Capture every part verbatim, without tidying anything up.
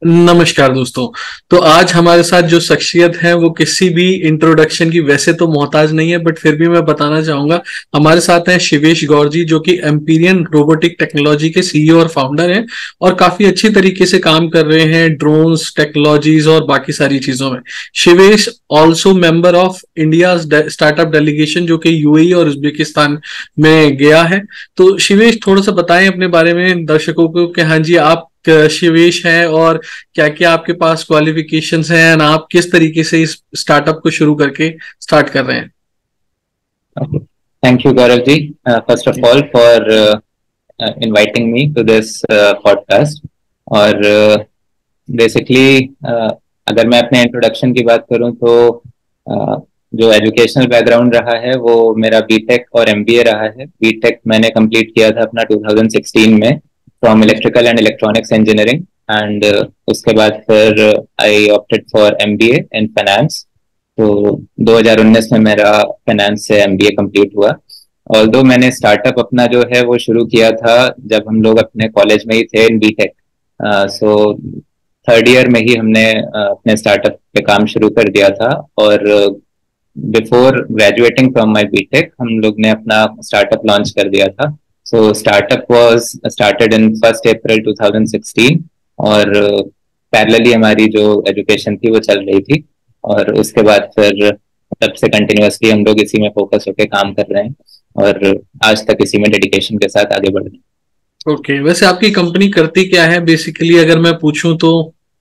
नमस्कार दोस्तों। तो आज हमारे साथ जो शख्सियत है वो किसी भी इंट्रोडक्शन की वैसे तो मोहताज नहीं है, बट फिर भी मैं बताना चाहूंगा। हमारे साथ हैं शिवेश गौर जी, जो कि एम्पीरियन रोबोटिक टेक्नोलॉजी के सीईओ और फाउंडर हैं और काफी अच्छी तरीके से काम कर रहे हैं ड्रोन्स टेक्नोलॉजीज और बाकी सारी चीजों में। Shivesh also member of India startup delegation, जो कि यूएई और उज्बेकिस्तान में गया है। तो शिवेश, थोड़ा सा बताएं अपने बारे में दर्शकों को कि हाँ जी, आप शिवेश हैं और क्या क्या आपके पास क्वालिफिकेशंस हैं और आप किस तरीके से इस स्टार्टअप को शुरू करके स्टार्ट कर रहे हैं। Okay. Thank you, Gaurav ji. Uh, first of all, for uh, uh, inviting me to this uh, podcast. और बेसिकली uh, uh, अगर मैं अपने इंट्रोडक्शन की बात करूं तो uh, जो एजुकेशनल बैकग्राउंड रहा है वो मेरा बीटेक और एमबीए रहा है। बीटेक मैंने कंप्लीट किया था अपना टू थाउजेंड सिक्सटीन में from electrical and electronics engineering and उसके बाद फिर I opted for MBA in finance. तो दो हज़ार उन्नीस में मेरा फाइनेंस से एमबीए कंप्लीट हुआ। ऑल्दो मैंने स्टार्टअप अपना जो है वो शुरू किया था जब हम लोग अपने कॉलेज में ही थे in BTech. So third year में ही हमने uh, अपने स्टार्टअप पे काम शुरू कर दिया था। और before graduating from my BTech हम लोग ने अपना स्टार्टअप लॉन्च कर दिया था। So startup was started in first April two thousand sixteen और पैरेलली हमारी जो एजुकेशन थी वो चल रही थी। और उसके बाद फिर तब से कंटिन्यूअसली हम लोग इसी में फोकस होकर काम कर रहे हैं और आज तक इसी में डेडिकेशन के साथ आगे बढ़ रहे हैं। ओके, वैसे आपकी कंपनी करती क्या है बेसिकली, अगर मैं पूछूं तो?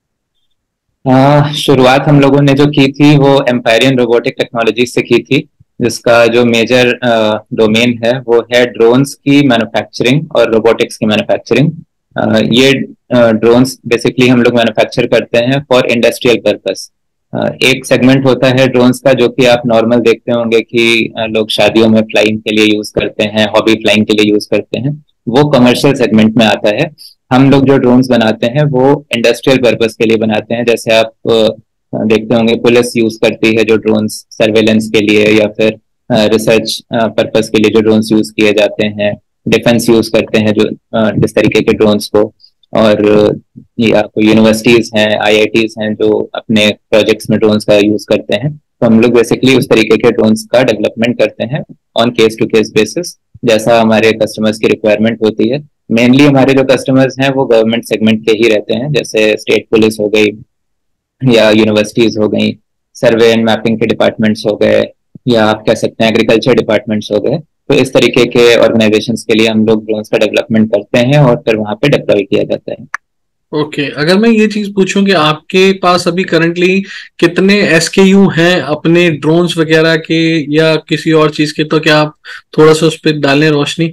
आ, शुरुआत हम लोगों ने जो की थी वो एम्पायरियन रोबोटिक टेक्नोलॉजी से की थी, जिसका जो मेजर डोमेन है वो है ड्रोन्स की मैन्युफैक्चरिंग और रोबोटिक्स की मैन्युफैक्चरिंग। ये ड्रोन्स बेसिकली हम लोग मैन्युफैक्चर करते हैं फॉर इंडस्ट्रियल पर्पस। एक सेगमेंट होता है ड्रोन्स का जो कि आप नॉर्मल देखते होंगे कि लोग शादियों में फ्लाइंग के लिए यूज करते हैं, हॉबी फ्लाइंग के लिए यूज करते हैं, वो कमर्शियल सेगमेंट में आता है। हम लोग जो ड्रोन्स बनाते हैं वो इंडस्ट्रियल पर्पस के लिए बनाते हैं। जैसे आप देखते होंगे पुलिस यूज करती है जो ड्रोन्स सर्वेलेंस के लिए, या फिर रिसर्च पर्पस के लिए जो ड्रोन्स यूज किए जाते हैं, डिफेंस यूज करते हैं जो जिस तरीके के ड्रोन्स को। और या कोई यूनिवर्सिटीज हैं, आईआईटीज हैं जो अपने प्रोजेक्ट्स में ड्रोन्स का यूज करते हैं। तो हम लोग बेसिकली उस तरीके के ड्रोन्स का डेवलपमेंट करते हैं on case to case basis, जैसा हमारे कस्टमर्स की रिक्वायरमेंट होती है। मेनली हमारे जो कस्टमर्स हैं वो गवर्नमेंट सेगमेंट के ही रहते हैं, जैसे स्टेट पुलिस हो गई या यूनिवर्सिटीज हो गई, सर्वे एंड मैपिंग के डिपार्टमेंट्स हो गए, या आप कह सकते हैं एग्रीकल्चर डिपार्टमेंट्स हो गए। तो इस तरीके के ऑर्गेनाइजेशंस के लिए हम लोग ड्रोन्स का डेवलपमेंट करते हैं और फिर वहां पे डिप्लॉय किया जाता है। ओके okay, अगर मैं ये चीज पूछूं कि आपके पास अभी करंटली कितने एसकेयू हैं अपने ड्रोन्स वगैरह के या किसी और चीज के, तो क्या आप थोड़ा सा उस पर डालें रोशनी?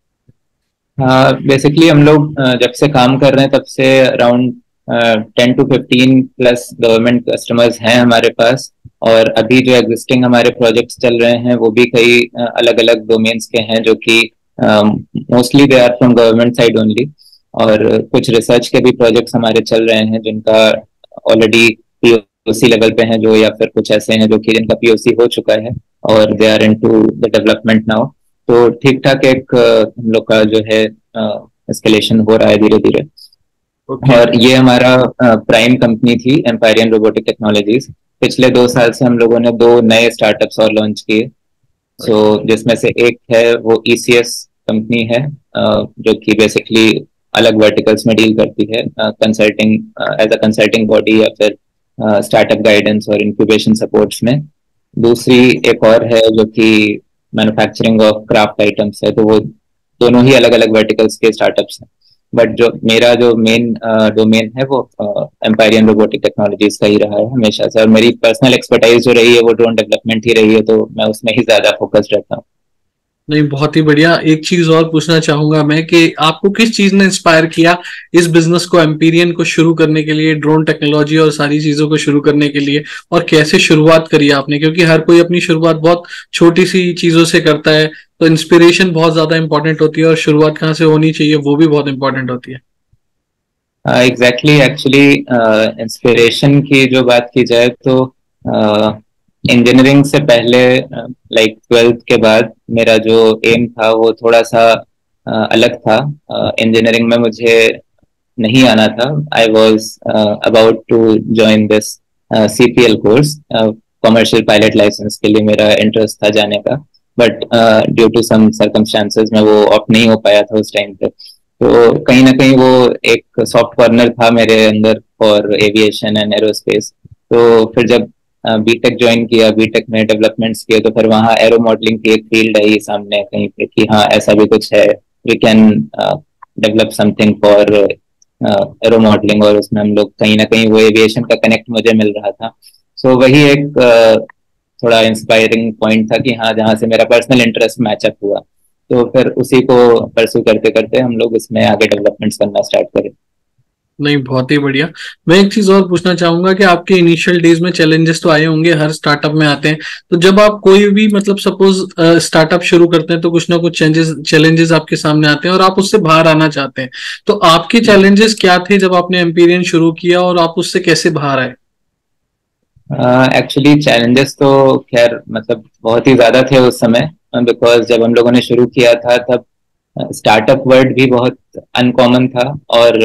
बेसिकली हम लोग जब से काम कर रहे हैं तब से around ten to fifteen plus government customers हैं हमारे पास। और अभी जो एग्जिस्टिंग हमारे प्रोजेक्ट्स चल रहे हैं वो भी कई अलग अलग डोमेन्स के हैं, जो कि mostly they are from government side only. और कुछ रिसर्च के भी प्रोजेक्ट्स हमारे चल रहे हैं जिनका ऑलरेडी पीओसी लेवल पे हैं, जो या फिर कुछ ऐसे हैं जो कि जिनका पीओसी हो चुका है और they are into the development now. तो ठीक ठाक एक हम लोग का जो है एस्केलेशन हो रहा है धीरे धीरे। okay. और ये हमारा प्राइम कंपनी थी एम्पायरियन रोबोटिक टेक्नोलॉजीज। पिछले दो साल से हम लोगों ने दो नए स्टार्टअप्स और लॉन्च किए। सो so, जिसमें से एक है वो ईसीएस कंपनी है, जो कि बेसिकली अलग वर्टिकल्स में डील करती है, consulting as a consulting body या फिर स्टार्टअप गाइडेंस और इंक्यूबेशन सपोर्ट्स में। दूसरी एक और है जो कि मैन्युफैक्चरिंग ऑफ क्राफ्ट आइटम्स है। तो वो दोनों ही अलग अलग वर्टिकल्स के स्टार्टअप्स हैं, बट जो मेरा जो मेन डोमेन है वो एम्पायरियन रोबोटिक टेक्नोलॉजीज का ही रहा है हमेशा से। और मेरी पर्सनल एक्सपर्टाइज जो रही है वो ड्रोन डेवलपमेंट ही रही है, तो मैं उसमें ही ज्यादा फोकस्ड रहता हूँ। नहीं, बहुत ही बढ़िया। एक चीज और पूछना चाहूंगा मैं कि आपको किस चीज ने इंस्पायर किया इस बिजनेस को, एम्पीरियन को शुरू करने के लिए, ड्रोन टेक्नोलॉजी और सारी चीजों को शुरू करने के लिए, और कैसे शुरुआत करी आपने? क्योंकि हर कोई अपनी शुरुआत बहुत छोटी सी चीजों से करता है, तो इंस्पिरेशन बहुत ज्यादा इंपॉर्टेंट होती है और शुरुआत कहाँ से होनी चाहिए वो भी बहुत इंपॉर्टेंट होती है। एग्जैक्टली, एक्चुअली इंस्पिरेशन की जो बात की जाए तो इंजीनियरिंग uh, से पहले लाइक uh, ट्वेल्थ के बाद मेरा जो एम था वो थोड़ा सा uh, अलग था। इंजीनियरिंग uh, में मुझे नहीं आना था, I was about to join this C P L course, commercial pilot licence के लिए मेरा इंटरेस्ट था जाने का, but due to some circumstances में वो ऑप्ट नहीं हो पाया था उस टाइम पे। तो कहीं ना कहीं वो एक सॉफ्ट कॉर्नर था मेरे अंदर फॉर एविएशन एंड एरोस्पेस। तो फिर जब बीटेक ज्वाइन किया, बीटेक में डेवलपमेंट्स किए, तो फिर वहाँ एरो मॉडलिंग की एक फील्ड आई सामने कहीं पे कि हाँ ऐसा भी कुछ है, we can develop something for aero modelling, और उसमें हम लोग कहीं ना कहीं वो एविएशन का कनेक्ट मुझे मिल रहा था। सो so, वही एक uh, थोड़ा इंस्पायरिंग पॉइंट था कि हाँ जहाँ से मेरा पर्सनल इंटरेस्ट मैचअप हुआ, तो फिर उसी को परस्यू करते करते हम लोग इसमें आगे डेवलपमेंट्स करना स्टार्ट करें। नहीं, बहुत ही बढ़िया। मैं एक चीज और पूछना चाहूंगा कि आपके इनिशियल डेज में चैलेंजेस तो आए होंगे, हर स्टार्टअप में आते हैं। तो जब आप कोई भी मतलब सपोज स्टार्टअप शुरू करते हैं तो कुछ ना कुछ चेंजेस चैलेंजेस आपके सामने आते हैं और आप उससे बाहर आना चाहते हैं। तो आपके चैलेंजेस क्या थे जब आपने एम्पीरियन शुरू किया और आप उससे कैसे बाहर आए? एक्चुअली चैलेंजेस तो खैर मतलब बहुत ही ज्यादा थे उस समय, बिकॉज जब हम लोगों ने शुरू किया था तब स्टार्टअप वर्ड भी बहुत अनकॉमन था, और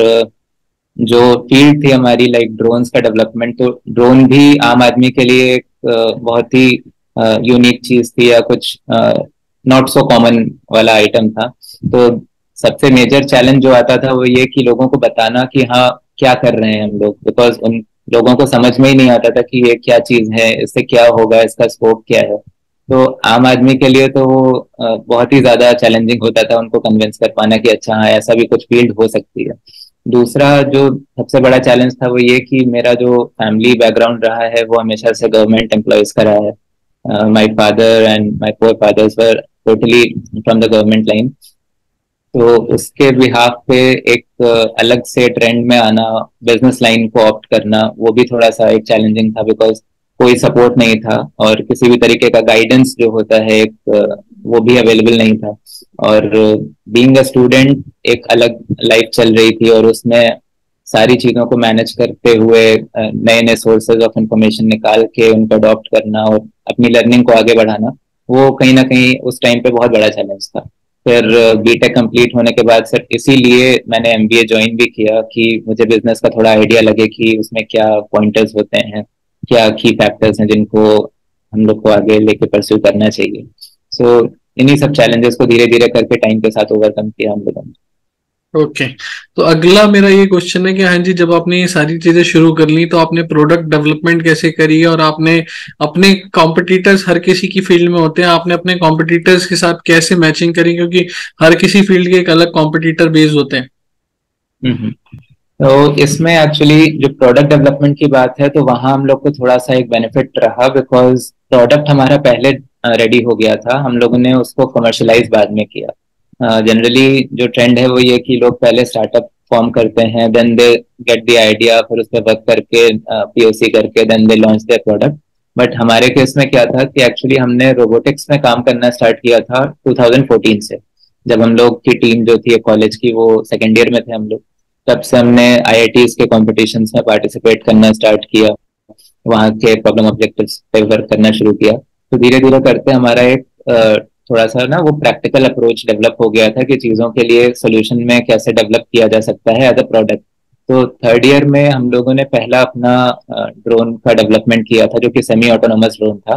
जो फील्ड थी हमारी लाइक ड्रोन्स का डेवलपमेंट, तो ड्रोन भी आम आदमी के लिए एक बहुत ही यूनिक चीज थी या कुछ नॉट सो कॉमन वाला आइटम था। तो सबसे मेजर चैलेंज जो आता था वो ये कि लोगों को बताना कि हाँ क्या कर रहे हैं हम लोग, बिकॉज उन लोगों को समझ में ही नहीं आता था कि ये क्या चीज है, इससे क्या होगा, इसका स्कोप क्या है। तो आम आदमी के लिए तो वो बहुत ही ज्यादा चैलेंजिंग होता था उनको कन्विंस कर पाना कि अच्छा हाँ ऐसा भी कुछ फील्ड हो सकती है। दूसरा जो सबसे बड़ा चैलेंज था वो ये कि मेरा जो फैमिली बैकग्राउंड रहा है वो हमेशा से गवर्नमेंट एम्प्लॉयज का रहा है। My father and my forefathers were totally from the government line. तो उसके बिहाफ पे एक uh, अलग से ट्रेंड में आना, बिजनेस लाइन को ऑप्ट करना, वो भी थोड़ा सा एक चैलेंजिंग था, बिकॉज कोई सपोर्ट नहीं था और किसी भी तरीके का गाइडेंस जो होता है एक uh, वो भी अवेलेबल नहीं था। और बीइंग अ स्टूडेंट एक अलग लाइफ चल रही थी और उसमें सारी चीजों को मैनेज करते हुए नए नए सोर्सेज ऑफ इंफॉर्मेशन निकाल के उनको अडॉप्ट करना और अपनी लर्निंग को आगे बढ़ाना, वो कहीं ना कहीं उस टाइम पे बहुत बड़ा चैलेंज था। फिर बीटेक कंप्लीट होने के बाद सर इसीलिए मैंने एमबीए ज्वाइन भी किया कि मुझे बिजनेस का थोड़ा आइडिया लगे कि उसमें क्या पॉइंटर्स होते हैं, क्या की फैक्टर्स हैं जिनको हम लोग को आगे लेके परस्यू करना चाहिए। सो so, इन्हीं सब चैलेंजेस को धीरे धीरे करके टाइम के साथ ओवरकम किया हम लोगों ने। Okay okay. तो अगला मेरा ये क्वेश्चन है कि हाँ जी, जब आपने ये सारी चीजें शुरू कर ली तो आपने प्रोडक्ट डेवलपमेंट कैसे करी और आपने अपने कॉम्पिटिटर्स हर किसी की फील्ड में होते हैं, आपने अपने कॉम्पिटिटर्स के साथ कैसे मैचिंग करी, क्योंकि हर किसी फील्ड के एक अलग कॉम्पिटिटर बेस होते हैं। हम्म तो इसमें एक्चुअली जो प्रोडक्ट डेवलपमेंट की बात है तो वहाँ हम लोग को थोड़ा सा एक बेनिफिट रहा, बिकॉज प्रोडक्ट हमारा पहले रेडी हो गया था, हम लोगों ने उसको कमर्शलाइज बाद में किया। जनरली uh, जो ट्रेंड है वो ये कि लोग पहले स्टार्टअप फॉर्म करते हैं, then they get the idea, फिर उस पर वर्क करके पीओसी uh, करके then they launch their product. But हमारे केस में क्या था कि एक्चुअली हमने रोबोटिक्स में काम करना स्टार्ट किया था टू थाउजेंड फोर्टीन से। जब हम लोग की टीम जो थी कॉलेज की वो सेकेंड ईयर में थे हम लोग, तब से हमने आई आई टीज़ के कॉम्पिटिशन्स में पार्टिसिपेट करना स्टार्ट किया, वहाँ के प्रॉब्लम ऑब्जेक्टिव्स पे वर्क करना शुरू किया। तो धीरे धीरे करते हमारा एक थोड़ा सा ना वो प्रैक्टिकल अप्रोच डेवलप हो गया था कि चीज़ों के लिए सोल्यूशन में कैसे डेवलप किया जा सकता है एज अ प्रोडक्ट। तो थर्ड ईयर में हम लोगों ने पहला अपना ड्रोन का डेवलपमेंट किया था जो कि सेमी ऑटोनोमस ड्रोन था,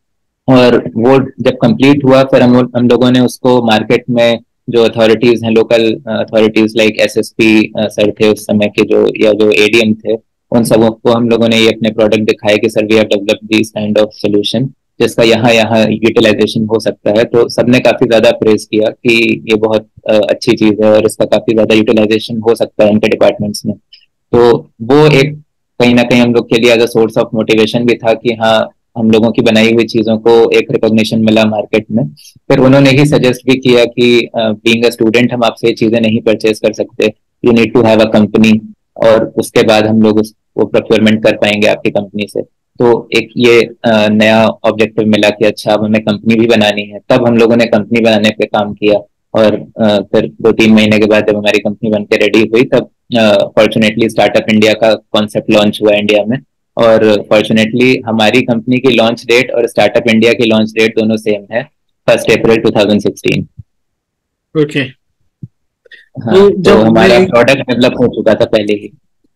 और वो जब कंप्लीट हुआ फिर हम हम लोगों ने उसको मार्केट में जो अथॉरिटीज हैं, local authorities like SSP sir थे उस समय के जो, या जो एडीएम थे, उन सबों को हम लोगों ने ये अपने प्रोडक्ट दिखाए कि sir we have developed this kind of solution जिसका यहाँ यहाँ यूटिलाइजेशन हो सकता है। तो सबने काफी ज्यादा प्रेज किया कि ये बहुत अच्छी चीज है और इसका काफी ज्यादा यूटिलाइजेशन हो सकता है उनके डिपार्टमेंट्स में। तो वो एक कहीं ना कहीं हम लोग के लिए as a source of motivation भी था कि हाँ हम लोगों की बनाई हुई चीजों को एक रिकॉग्निशन मिला मार्केट में। फिर उन्होंने ही सजेस्ट भी किया कि बीइंग अ स्टूडेंट हम आपसे ये चीजें नहीं परचेज कर सकते, you need to have a company, और उसके बाद हम लोग उस वो प्रोक्योरमेंट कर पाएंगे आपकी कंपनी से। तो एक ये आ, नया ऑब्जेक्टिव मिला कि अच्छा अब हमें कंपनी भी बनानी है। तब हम लोगों ने कंपनी बनाने पे काम किया, और आ, फिर दो तीन महीने के बाद जब हमारी कंपनी बन के रेडी हुई तब फॉर्चुनेटली स्टार्टअप इंडिया का कॉन्सेप्ट लॉन्च हुआ इंडिया में। और फॉर्चुनेटली हमारी कंपनी की लॉन्च डेट और स्टार्टअप इंडिया की लॉन्च डेट दोनों सेम है, first April two thousand sixteen. Okay, हाँ, तो तो जब हमारा मैं प्रोडक्ट डेवलप हो चुका था पहले ही।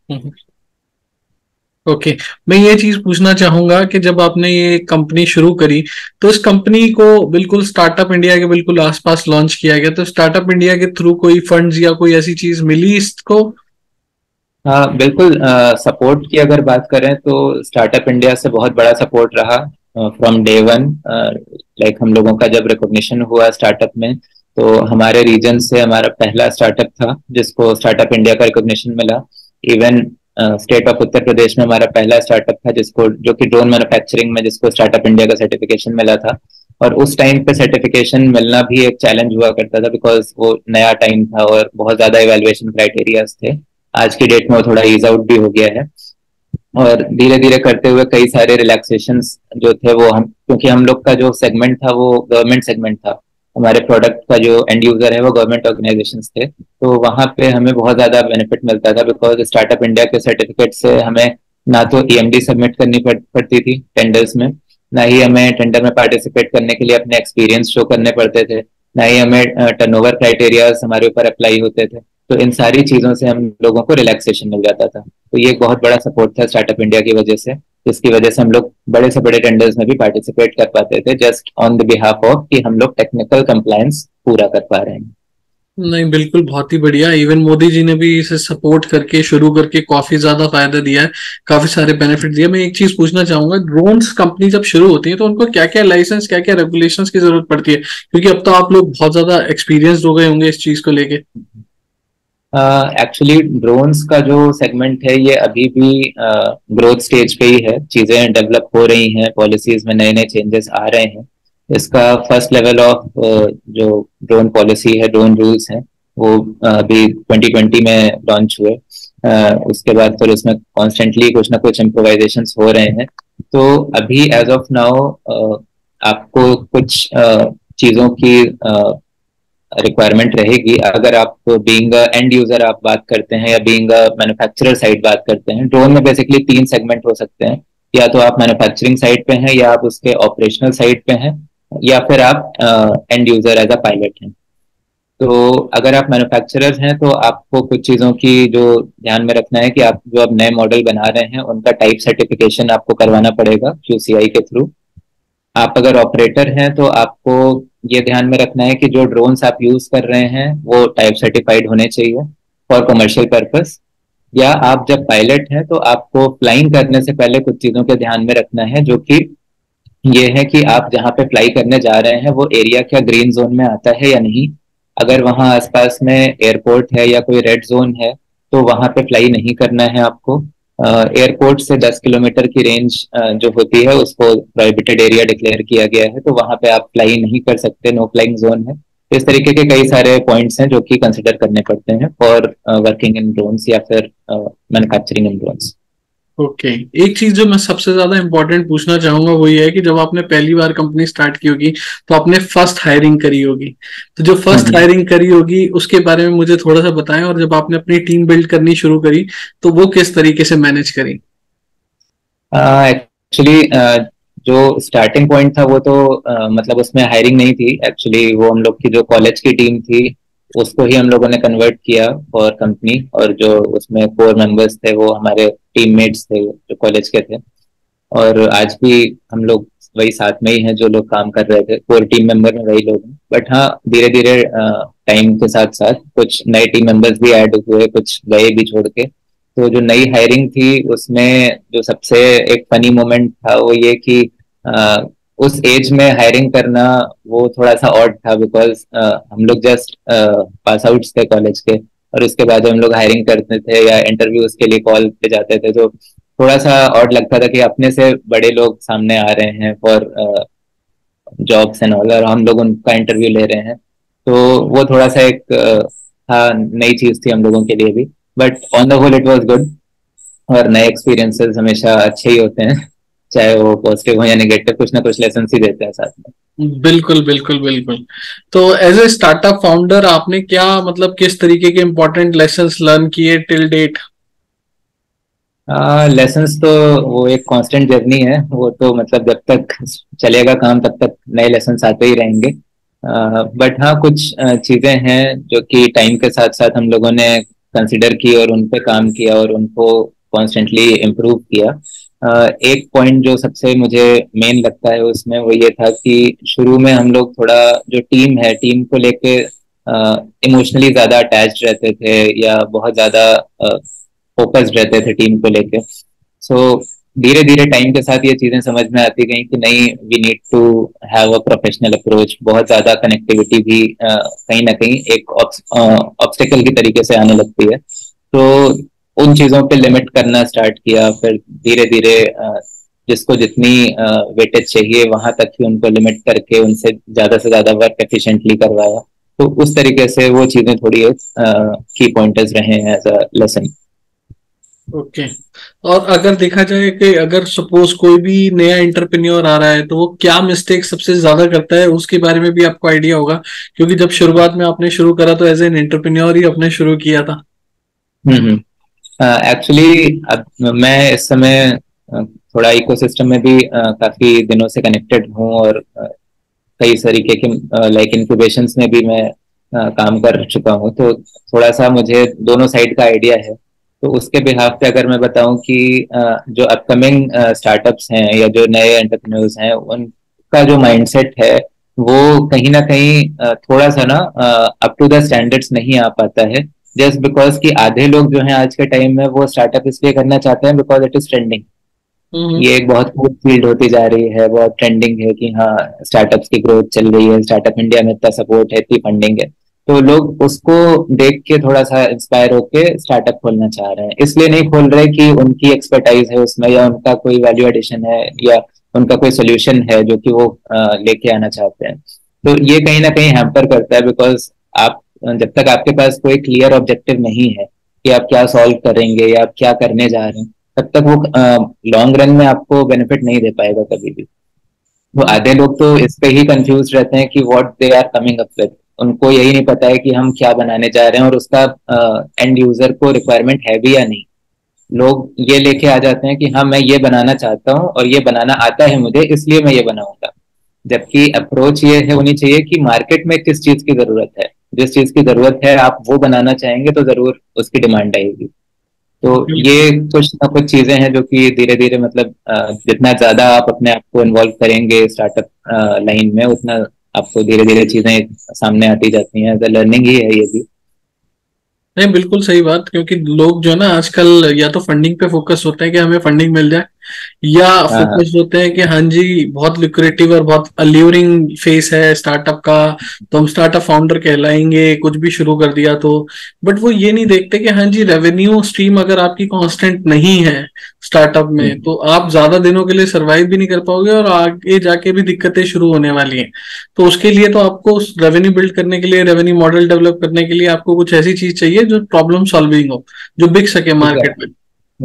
ओके, मैं ये चीज पूछना चाहूंगा कि जब आपने ये कंपनी शुरू करी तो इस कंपनी को बिल्कुल स्टार्टअप इंडिया के बिल्कुल आसपास लॉन्च किया गया, तो स्टार्टअप इंडिया के थ्रू कोई फंड्स या कोई ऐसी चीज मिली इसको? हाँ बिल्कुल, सपोर्ट की अगर बात करें तो स्टार्टअप इंडिया से बहुत बड़ा सपोर्ट रहा फ्रॉम डे वन। लाइक हम लोगों का जब रिकॉग्निशन हुआ स्टार्टअप में, तो हमारे रीजन से हमारा पहला स्टार्टअप था जिसको स्टार्टअप इंडिया का रिकॉग्निशन मिला। Even state of Uttar Pradesh में हमारा पहला स्टार्टअप था जिसको, जो कि ड्रोन मैन्युफैक्चरिंग में, जिसको स्टार्टअप इंडिया का सर्टिफिकेशन मिला था। और उस टाइम पे सर्टिफिकेशन मिलना भी एक चैलेंज हुआ करता था, बिकॉज वो नया टाइम था और बहुत ज्यादा इवेल्युएशन क्राइटेरियाज थे। आज की डेट में वो थोड़ा ईज आउट भी हो गया है। और धीरे धीरे करते हुए कई सारे रिलैक्सेशंस जो थे वो हम, क्योंकि हम लोग का जो सेगमेंट था वो गवर्नमेंट सेगमेंट था, हमारे प्रोडक्ट का जो एंड यूजर है वो गवर्नमेंट ऑर्गेनाइजेशंस थे, तो वहां पे हमें बहुत ज्यादा बेनिफिट मिलता था। बिकॉज स्टार्टअप इंडिया के सर्टिफिकेट से हमें ना तो ईएमडी सबमिट करनी पड़, पड़ती थी टेंडर्स में, ना ही हमें टेंडर में पार्टिसिपेट करने के लिए अपने एक्सपीरियंस शो करने पड़ते थे, ना ही हमें टर्नओवर क्राइटेरियाज हमारे ऊपर अप्लाई होते थे। तो इन सारी चीजों से हम लोगों को रिलैक्सेशन मिल जाता था। तो ये एक बहुत बड़ा सपोर्ट था स्टार्टअप इंडिया की वजह से, जिसकी वजह से हम लोग बड़े से बड़े टेंडर्स में भी पार्टिसिपेट कर पाते थे, just on the behalf of कि हम लोग टेक्निकल कंप्लायंस पूरा कर पा रहे हैं। नहीं, बिल्कुल, बहुत ही बढ़िया। इवन मोदी जी ने भी इसे सपोर्ट करके शुरू करके काफी ज्यादा फायदा दिया है, काफी सारे बेनिफिट दिया। मैं एक चीज पूछना चाहूंगा, ड्रोन्स कंपनी जब शुरू होती है तो उनको क्या क्या लाइसेंस, क्या क्या रेगुलेशंस की जरूरत पड़ती है? क्योंकि अब तो आप लोग बहुत ज्यादा एक्सपीरियंस हो गए होंगे इस चीज को लेके। एक्चुअली ड्रोन्स का जो सेगमेंट है ये अभी भी ग्रोथ स्टेज पे ही है, चीजें डेवलप हो रही हैं, पॉलिसीज में नए नए चेंजेस आ रहे हैं। इसका फर्स्ट लेवल ऑफ जो ड्रोन पॉलिसी है, ड्रोन रूल्स हैं, वो अ, अभी ट्वेंटी ट्वेंटी में लॉन्च हुए। अ, उसके बाद फिर उसमें कॉन्स्टेंटली कुछ ना कुछ इम्प्रोवाइजेशन हो रहे हैं। तो अभी एज ऑफ नाउ आपको कुछ अ, चीजों की रिक्वायरमेंट रहेगी। अगर आप बीइंग एंड यूजर आप बात करते हैं या बीइंग मैन्युफैक्चरर साइड बात करते हैं, ड्रोन में बेसिकली तीन सेगमेंट हो सकते हैं। या तो आप मैन्युफैक्चरिंग साइड पे हैं, या आप उसके ऑपरेशनल साइड पे हैं, या फिर आप end user as a pilot हैं। तो अगर आप मैन्युफैक्चरर हैं तो आपको कुछ चीज़ों की जो ध्यान में रखना है कि आप जो अब नए मॉडल बना रहे हैं उनका टाइप सर्टिफिकेशन आपको करवाना पड़ेगा क्यूसीआई के थ्रू। आप अगर ऑपरेटर हैं तो आपको ये ध्यान में रखना है कि जो ड्रोन्स आप यूज कर रहे हैं वो टाइप सर्टिफाइड होने चाहिए फॉर कमर्शियल पर्पस। या आप जब पायलट हैं तो आपको फ्लाइंग करने से पहले कुछ चीजों के ध्यान में रखना है, जो कि ये है कि आप जहाँ पे फ्लाई करने जा रहे हैं वो एरिया क्या ग्रीन जोन में आता है या नहीं। अगर वहाँ आसपास में एयरपोर्ट है या कोई रेड जोन है तो वहाँ पे फ्लाई नहीं करना है आपको। एयरपोर्ट से दस किलोमीटर की रेंज जो होती है उसको प्रोहिबिटेड एरिया डिक्लेयर किया गया है, तो वहाँ पे आप फ्लाई नहीं कर सकते, नो फ्लाइंग जोन है। इस तरीके के कई सारे पॉइंट्स हैं जो कि कंसिडर करने पड़ते हैं फॉर वर्किंग इन ड्रोन्स या फिर मैन्युफैक्चरिंग इन ड्रोन्स। ओके, एक चीज जो मैं सबसे ज्यादा इंपॉर्टेंट पूछना चाहूंगा वो ये है कि जब आपने पहली बार कंपनी स्टार्ट की होगी तो आपने फर्स्ट हायरिंग करी होगी, तो जो फर्स्ट हायरिंग करी होगी उसके बारे में मुझे थोड़ा सा बताएं। और जब आपने अपनी टीम बिल्ड करनी शुरू करी तो वो किस तरीके से मैनेज करी? एक्चुअली जो स्टार्टिंग पॉइंट था वो तो uh, मतलब उसमें हायरिंग नहीं थी। एक्चुअली वो हम लोग की जो कॉलेज की टीम थी उसको ही हम लोगों ने कन्वर्ट किया फॉर कंपनी, और जो उसमें कोर मेंबर्स थे वो हमारे टीममेट्स थे जो कॉलेज के थे। और आज भी हम लोग वही साथ में ही हैं जो लोग काम कर रहे थे, कोर टीम मेंबर में वही लोग हैं। बट हाँ, धीरे धीरे टाइम के साथ साथ कुछ नए टीम मेंबर्स भी ऐड हुए, कुछ गए भी छोड़ के। तो जो नई हायरिंग थी उसमें जो सबसे एक फनी मोमेंट था वो ये कि आ, उस एज में हायरिंग करना वो थोड़ा सा ऑड था, बिकॉज हम लोग जस्ट पास आउट्स थे कॉलेज के, और उसके बाद हम लोग हायरिंग करते थे या इंटरव्यूज के लिए कॉल पे जाते थे, तो थोड़ा सा ऑड लगता था कि अपने से बड़े लोग सामने आ रहे हैं फॉर जॉब्स एंड ऑल, और हम लोग उनका इंटरव्यू ले रहे हैं। तो वो थोड़ा सा एक uh, था, नई चीज थी हम लोगों के लिए भी। But on the whole it was good. और नए एक्सपीरियंसेस हमेशा अच्छे ही होते हैं, चाहे वो पॉजिटिव हो या नेगेटिव, कुछ ना कुछ लेसन ही देते हैं साथ में। बिल्कुल बिल्कुल बिल्कुल। तो एज ए स्टार्टअप फाउंडर आपने क्या मतलब किस तरीके के इंपॉर्टेंट लेसन्स लर्न किए टिल डेट? लेसन्स तो वो एक कांस्टेंट जर्नी है, वो तो मतलब जब तक चलेगा काम तब तक नए लेसन्स आते ही रहेंगे। बट हाँ, कुछ uh, चीजें हैं जो कि टाइम के साथ साथ हम लोगों ने कंसिडर की और उन पे काम किया और उनको कॉन्स्टेंटली इम्प्रूव किया। uh, एक पॉइंट जो सबसे मुझे मेन लगता है उसमें वो ये था कि शुरू में हम लोग थोड़ा जो टीम है टीम को लेके इमोशनली ज्यादा अटैच्ड रहते थे या बहुत ज्यादा फोकस्ड रहते थे टीम को लेके। सो धीरे धीरे टाइम के साथ ये चीजें समझ में आती गई कि नहीं, we need to have a professional approach. बहुत ज्यादा कनेक्टिविटी भी uh, कहीं ना कहीं एक ऑब्स्टेकल की तरीके से आने लगती है। तो उन चीजों पे लिमिट करना स्टार्ट किया। फिर धीरे धीरे uh, जिसको जितनी वेटेज चाहिए वहां तक ही उनको लिमिट करके उनसे ज्यादा से ज्यादा वर्क एफिशिएंटली करवाया। तो उस तरीके से वो चीजें थोड़ी की पॉइंटर्स रहे हैं as a lesson. Okay okay. और अगर देखा जाए कि अगर सपोज कोई भी नया एंटरप्रेन्योर आ रहा है तो वो क्या मिस्टेक सबसे ज्यादा करता है, उसके बारे में भी आपको आइडिया होगा, क्योंकि जब शुरुआत में आपने शुरू करा तो एज एन एंटरप्रेन्योर ही आपने शुरू किया था। हम्म एक्चुअली अब मैं इस समय थोड़ा इकोसिस्टम में भी uh, काफी दिनों से कनेक्टेड हूँ और uh, कई तरीके के लाइक इंक्यूबेशंस में भी मैं uh, काम कर चुका हूँ। तो थोड़ा सा मुझे दोनों साइड का आइडिया है। तो उसके बिहाफ पे अगर मैं बताऊं कि uh, जो अपकमिंग स्टार्टअप्स हैं या जो नए एंटरप्रेन्योर्स हैं उनका जो माइंडसेट है वो कहीं ना कहीं uh, थोड़ा सा ना अप टू द स्टैंडर्ड्स नहीं आ पाता है। जस्ट बिकॉज कि आधे लोग जो हैं आज के टाइम में वो स्टार्टअप इसलिए करना चाहते हैं because it is trending. Hmm. ये एक बहुत कूल फील्ड होती जा रही है, बहुत ट्रेंडिंग है कि हाँ स्टार्टअप्स की ग्रोथ चल रही है, स्टार्टअप इंडिया में इतना सपोर्ट है, इतनी फंडिंग है। तो लोग उसको देख के थोड़ा सा इंस्पायर होके स्टार्टअप खोलना चाह रहे हैं। इसलिए नहीं खोल रहे कि उनकी एक्सपर्टाइज है उसमें या उनका कोई वैल्यू एडिशन है या उनका कोई सोल्यूशन है जो कि वो लेके आना चाहते हैं। तो ये कहीं ना कहीं हैम्पर करता है बिकॉज आप जब तक आपके पास कोई क्लियर ऑब्जेक्टिव नहीं है कि आप क्या सॉल्व करेंगे या आप क्या करने जा रहे हैं, तब तक वो लॉन्ग रन में आपको बेनिफिट नहीं दे पाएगा कभी भी। वो आधे लोग तो इस पे ही कंफ्यूज रहते हैं कि what they are coming up with. उनको यही नहीं पता है कि हम क्या बनाने जा रहे हैं और उसका एंड यूजर को रिक्वायरमेंट है भी या नहीं। लोग ये लेके आ जाते हैं कि हाँ मैं ये बनाना चाहता हूँ और ये बनाना आता है मुझे इसलिए मैं ये बनाऊंगा। जबकि अप्रोच ये है होनी चाहिए कि मार्केट में किस चीज की जरूरत है, जिस चीज की जरूरत है आप वो बनाना चाहेंगे तो जरूर उसकी डिमांड आएगी। तो ये कुछ ना कुछ चीजें हैं जो कि धीरे धीरे मतलब जितना ज्यादा आप अपने आप को इन्वॉल्व करेंगे स्टार्टअप लाइन में उतना आपको धीरे धीरे चीजें सामने आती जाती हैं। लर्निंग ही है ये भी। नहीं, बिल्कुल सही बात, क्योंकि लोग जो है ना आजकल या तो फंडिंग पे फोकस होते हैं कि हमें फंडिंग मिल जाए, या हाँ फोकस होते हैं कि हाँ जी बहुत लिक्रेटिव और बहुत अल्यूरिंग फेस है स्टार्टअप का, तो हम स्टार्टअप फाउंडर कहलाएंगे कुछ भी शुरू कर दिया तो। बट वो ये नहीं देखते कि हाँ जी रेवेन्यू स्ट्रीम अगर आपकी कांस्टेंट नहीं है स्टार्टअप में तो आप ज्यादा दिनों के लिए सरवाइव भी नहीं कर पाओगे और आगे जाके भी दिक्कतें शुरू होने वाली हैं। तो उसके लिए तो आपको रेवेन्यू बिल्ड करने के लिए, रेवेन्यू मॉडल डेवलप करने के लिए आपको कुछ ऐसी चीज चाहिए जो प्रॉब्लम सॉल्विंग हो, जो बिक सके मार्केट में।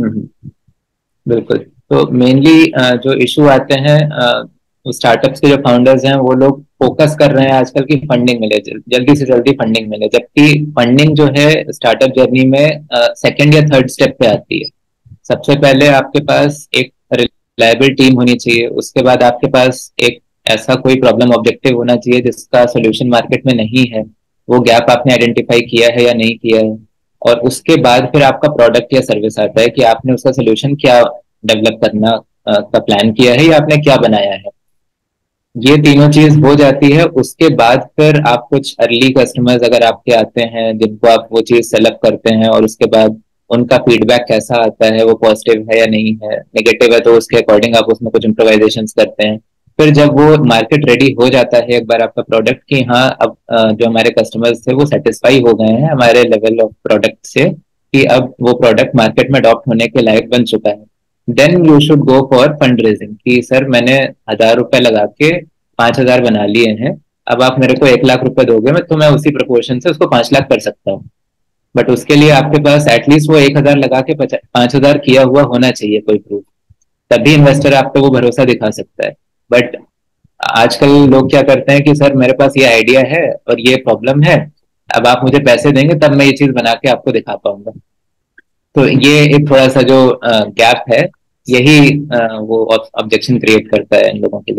बिल्कुल। तो मेनली जो इशू आते हैं स्टार्टअप्स के जो फाउंडर्स हैं वो लोग फोकस कर रहे हैं आजकल की फंडिंग मिले, जल्दी से जल्दी फंडिंग मिले। जबकि फंडिंग जो है स्टार्टअप जर्नी में सेकंड या थर्ड स्टेप पे आती है। सबसे पहले आपके पास एक रिलायबल टीम होनी चाहिए, उसके बाद आपके पास एक ऐसा कोई प्रॉब्लम ऑब्जेक्टिव होना चाहिए जिसका सोल्यूशन मार्केट में नहीं है, वो गैप आपने आइडेंटिफाई किया है या नहीं किया है। और उसके बाद फिर आपका प्रोडक्ट या सर्विस आता है कि आपने उसका सोल्यूशन क्या डेवलप करना का प्लान किया है या आपने क्या बनाया है। ये तीनों चीज हो जाती है उसके बाद फिर आप कुछ अर्ली कस्टमर्स अगर आपके आते हैं जिनको आप वो चीज सेलेक्ट करते हैं और उसके बाद उनका फीडबैक कैसा आता है, वो पॉजिटिव है या नहीं है, नेगेटिव है तो उसके अकॉर्डिंग आप उसमें कुछ इम्प्रोवाइजेशन करते हैं। फिर जब वो मार्केट रेडी हो जाता है एक बार आपका प्रोडक्ट कि हाँ अब जो हमारे कस्टमर्स थे वो सेटिस्फाई हो गए हैं हमारे लेवल ऑफ प्रोडक्ट से कि अब वो प्रोडक्ट मार्केट में अडॉप्ट होने के लायक बन चुका है, then you should go for fund raising कि सर मैंने हजार रुपए लगा के पांच हजार बना लिए हैं, अब आप मेरे को एक लाख रुपए दोगे मैं तो मैं उसी प्रोपोर्शन से उसको पांच लाख कर सकता हूँ। बट उसके लिए आपके पास एटलीस्ट वो एक हजार लगा के पांच हजार किया हुआ होना चाहिए कोई प्रूफ, तभी इन्वेस्टर आप पे वो भरोसा दिखा सकता है। बट आजकल लोग क्या करते हैं कि सर मेरे पास ये आइडिया है और ये प्रॉब्लम है, अब आप मुझे पैसे देंगे तब मैं ये चीज बना के आपको दिखा पाऊंगा। तो ये एक थोड़ा सा जो गैप है यही वो ऑब्जेक्शन क्रिएट करता है इन लोगों के लिए।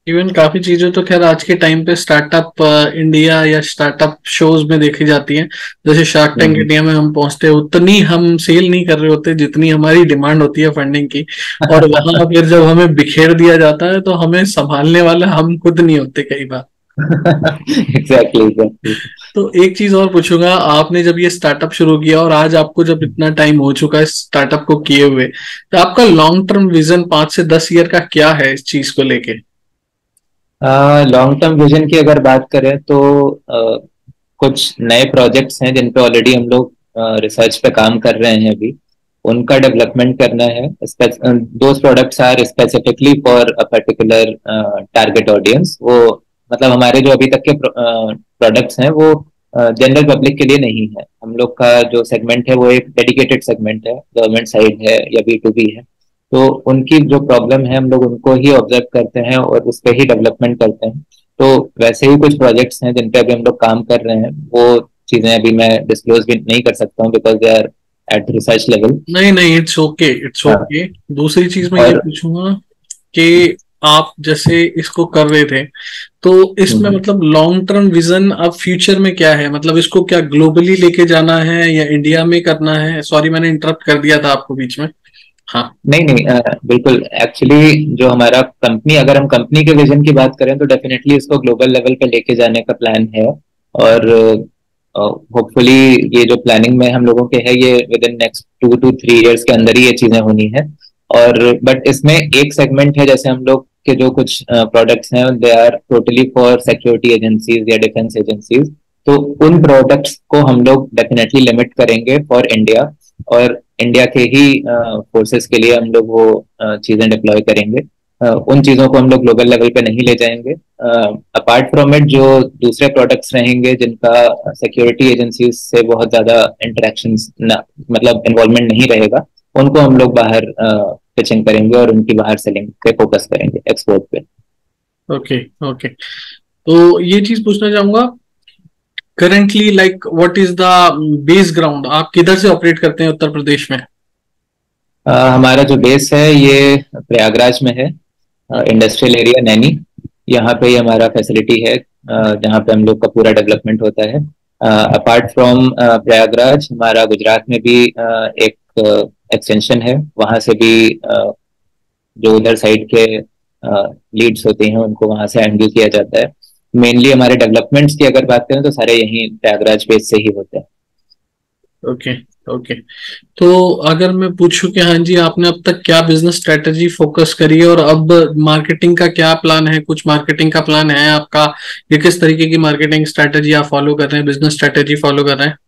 इवन काफी चीजें तो खैर आज के टाइम पे स्टार्टअप इंडिया या स्टार्टअप शोज में देखी जाती हैं। जैसे शार्क टैंक हम्म। इंडिया में हम पहुंचते हैं, उतनी हम सेल नहीं कर रहे होते जितनी हमारी डिमांड होती है फंडिंग की। और वहां फिर जब हमें बिखेर दिया जाता है तो हमें संभालने वाला हम खुद नहीं होते कई बार। Exactly exactly. तो एक चीज और पूछूंगा, आपने जब ये स्टार्टअप शुरू किया और आज आपको जब इतना टाइम हो चुका है स्टार्टअप को किए हुए, तो आपका लॉन्ग टर्म विजन पांच से दस ईयर का क्या है इस चीज को लेके? लॉन्ग टर्म विजन की अगर बात करें तो uh, कुछ नए प्रोजेक्ट्स हैं जिन पे ऑलरेडी हम लोग रिसर्च पे काम कर रहे हैं अभी, उनका डेवलपमेंट करना है। Those products are specifically for a particular target audience. वो मतलब हमारे जो अभी तक के प्रोडक्ट्स हैं वो जनरल पब्लिक के लिए नहीं है। हम लोग का जो सेगमेंट है वो एक डेडिकेटेड सेगमेंट है, गवर्नमेंट साइड है या बी टू बी है। तो उनकी जो प्रॉब्लम है हम लोग उनको ही ऑब्जर्व करते हैं और उस पर ही डेवलपमेंट करते हैं। तो वैसे ही कुछ प्रोजेक्ट्स हैं जिन पे अभी हम लोग काम कर रहे हैं। वो चीजें अभी मैं डिस्क्लोज भी नहीं कर सकता हूँ because they are at research level. नहीं नहीं, इट्स ओके, इट्स हाँ। ओके। दूसरी चीज मैं ये और पूछूंगा कि आप जैसे इसको कर रहे थे, तो इसमें हम्म, मतलब लॉन्ग टर्म विजन अब फ्यूचर में क्या है? मतलब इसको क्या ग्लोबली लेके जाना है या इंडिया में करना है? सॉरी मैंने इंटरप्ट कर दिया था आपको बीच में। हाँ। नहीं नहीं, अ, बिल्कुल। एक्चुअली जो हमारा कंपनी, अगर हम कंपनी के विजन की बात करें तो डेफिनेटली इसको ग्लोबल लेवल पे लेके जाने का प्लान है। और होपफुली ये जो प्लानिंग में हम लोगों के है ये within next two two three years के अंदर ही ये चीजें होनी है। और बट इसमें एक सेगमेंट है, जैसे हम लोग के जो कुछ प्रोडक्ट्स हैं they are totally for security agencies या डिफेंस एजेंसीज। तो उन प्रोडक्ट्स को हम लोग डेफिनेटली लिमिट करेंगे फॉर इंडिया, और इंडिया के ही फोर्सेस के लिए हम लोग वो uh, चीजें डिप्लॉय करेंगे। uh, उन चीजों को हम लोग ग्लोबल लेवल पे नहीं ले जाएंगे। अपार्ट फ्रॉम इट जो दूसरे प्रोडक्ट्स रहेंगे जिनका सिक्योरिटी एजेंसीज से बहुत ज्यादा इंटरेक्शन मतलब इन्वॉल्वमेंट नहीं रहेगा, उनको हम लोग बाहर पिचिंग करेंगे और उनकी बाहर सेलिंग पे फोकस करेंगे, एक्सपोर्ट पे। Okay okay. तो ये चीज पूछना चाहूंगा, currently like what is the base ground? आप किधर से ऑपरेट करते हैं उत्तर प्रदेश में? uh, हमारा जो बेस है ये प्रयागराज में है, इंडस्ट्रियल एरिया नैनी। यहाँ पे ही हमारा फैसिलिटी है uh, जहाँ पे हम लोग का पूरा डेवलपमेंट होता है। अपार्ट फ्रॉम प्रयागराज हमारा गुजरात में भी uh, एक एक्सटेंशन है, वहाँ से भी uh, जो उधर साइड के लीड्स होते हैं उनको वहाँ से हैंडल किया जाता है। मेनली हमारे डेवलपमेंट्स की अगर बात करें तो सारे यहीं प्रयागराज बेस से ही होते हैं। Okay okay. तो अगर मैं पूछूं कि हाँ जी, आपने अब तक क्या बिजनेस स्ट्रेटजी फोकस करी है और अब मार्केटिंग का क्या प्लान है? कुछ मार्केटिंग का प्लान है आपका? ये किस तरीके की मार्केटिंग स्ट्रेटजी आप फॉलो कर रहे हैं, बिजनेस स्ट्रेटजी फॉलो कर रहे हैं?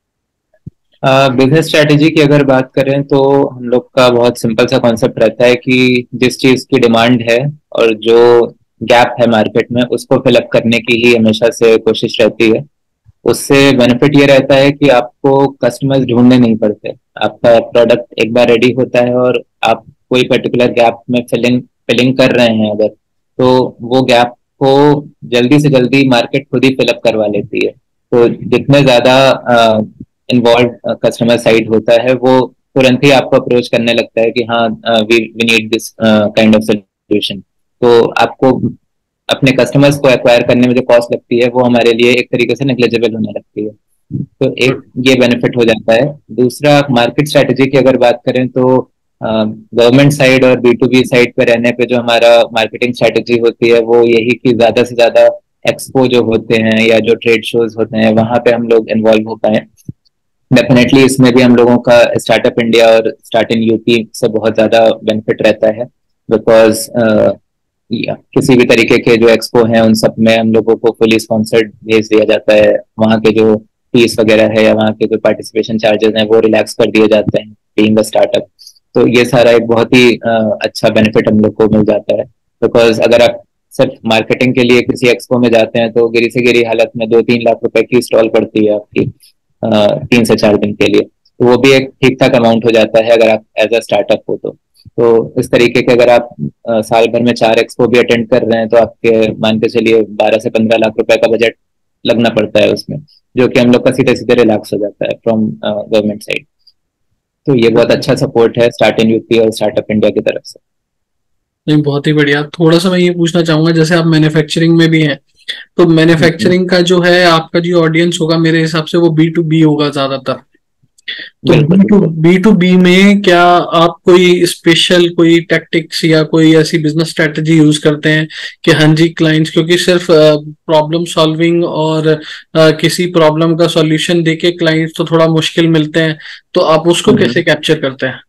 बिजनेस स्ट्रेटेजी की अगर बात करें तो हम लोग का बहुत सिंपल सा कॉन्सेप्ट रहता है कि जिस चीज की डिमांड है और जो गैप है मार्केट में उसको फिलअप करने की ही हमेशा से कोशिश रहती है। उससे बेनिफिट ये रहता है कि आपको कस्टमर्स ढूंढने नहीं पड़ते। आपका प्रोडक्ट एक बार रेडी होता है और आप कोई पर्टिकुलर गैप में फिलिंग फिलिंग कर रहे हैं अगर, तो वो गैप को जल्दी से जल्दी मार्केट खुद ही फिलअप करवा लेती है। तो जितने ज्यादा इन्वॉल्व कस्टमर साइड होता है वो तुरंत ही आपको अप्रोच करने लगता है कि हाँ we we need this kind of solution. तो आपको अपने कस्टमर्स को एक्वायर करने में जो कॉस्ट लगती है वो हमारे लिए एक तरीके से नेग्लिजिबल होने लगती है। तो एक ये बेनिफिट हो जाता है। दूसरा, मार्केट स्ट्रेटेजी की अगर बात करें तो गवर्नमेंट uh, साइड और बी टू बी साइड पे रहने पे जो हमारा मार्केटिंग स्ट्रेटेजी होती है वो यही कि ज्यादा से ज्यादा एक्सपो जो होते हैं या जो ट्रेड शोज होते हैं वहां पे हम लोग इन्वॉल्व हो पाए। डेफिनेटली इसमें भी हम लोगों का स्टार्टअप इंडिया और स्टार्ट इन यूपी से बहुत ज्यादा बेनिफिट रहता है। बिकॉज किसी भी तरीके के जो एक्सपो हैं उन सब में हम लोगों को फुली स्पॉन्सर्ड भेज दिया जाता है। वहाँ के जो फीस वगैरह है या वहाँ के जो पार्टिसिपेशन चार्जेस हैं वो रिलैक्स कर दिए जाते हैं बीइंग अ स्टार्टअप। तो ये सारा एक बहुत ही uh, अच्छा बेनिफिट हम लोग को मिल जाता है। बिकॉज अगर आप सिर्फ मार्केटिंग के लिए किसी एक्सपो में जाते हैं तो गिरी से गिरी हालत में दो तीन लाख रुपए की स्टॉल पड़ती है आपकी तीन से चार दिन के लिए। तो वो भी एक ठीक ठाक अमाउंट हो जाता है अगर आप एज अ स्टार्टअप हो तो। तो इस तरीके के अगर आप आ, साल भर में चार एक्सपो भी अटेंड कर रहे हैं तो आपके मान के चलिए बारह से पंद्रह लाख रुपए का बजट लगना पड़ता है उसमें, जो कि हम लोग का सीधे सीधे रिलैक्स हो जाता है फ्रॉम गवर्नमेंट साइड। तो ये बहुत अच्छा सपोर्ट है स्टार्ट इन यूपी और स्टार्टअप इंडिया की तरफ से। नहीं, बहुत ही बढ़िया। थोड़ा सा मैं ये पूछना चाहूंगा, जैसे आप मैन्युफैक्चरिंग में भी हैं, तो हम्म, मैन्युफैक्चरिंग का जो है आपका जो ऑडियंस होगा, मेरे हिसाब से वो बी टू बी होगा ज्यादातर। तो बिल्कुल बी टू बिल्कुल। बी टू बी में क्या आप कोई स्पेशल कोई टैक्टिक्स या कोई ऐसी बिजनेस स्ट्रेटजी यूज करते हैं कि हाँ जी, क्लाइंट्स क्योंकि सिर्फ प्रॉब्लम सॉल्विंग और अ, किसी प्रॉब्लम का सॉल्यूशन देके क्लाइंट्स तो थोड़ा मुश्किल मिलते हैं, तो आप उसको हम्म, कैसे कैप्चर करते हैं?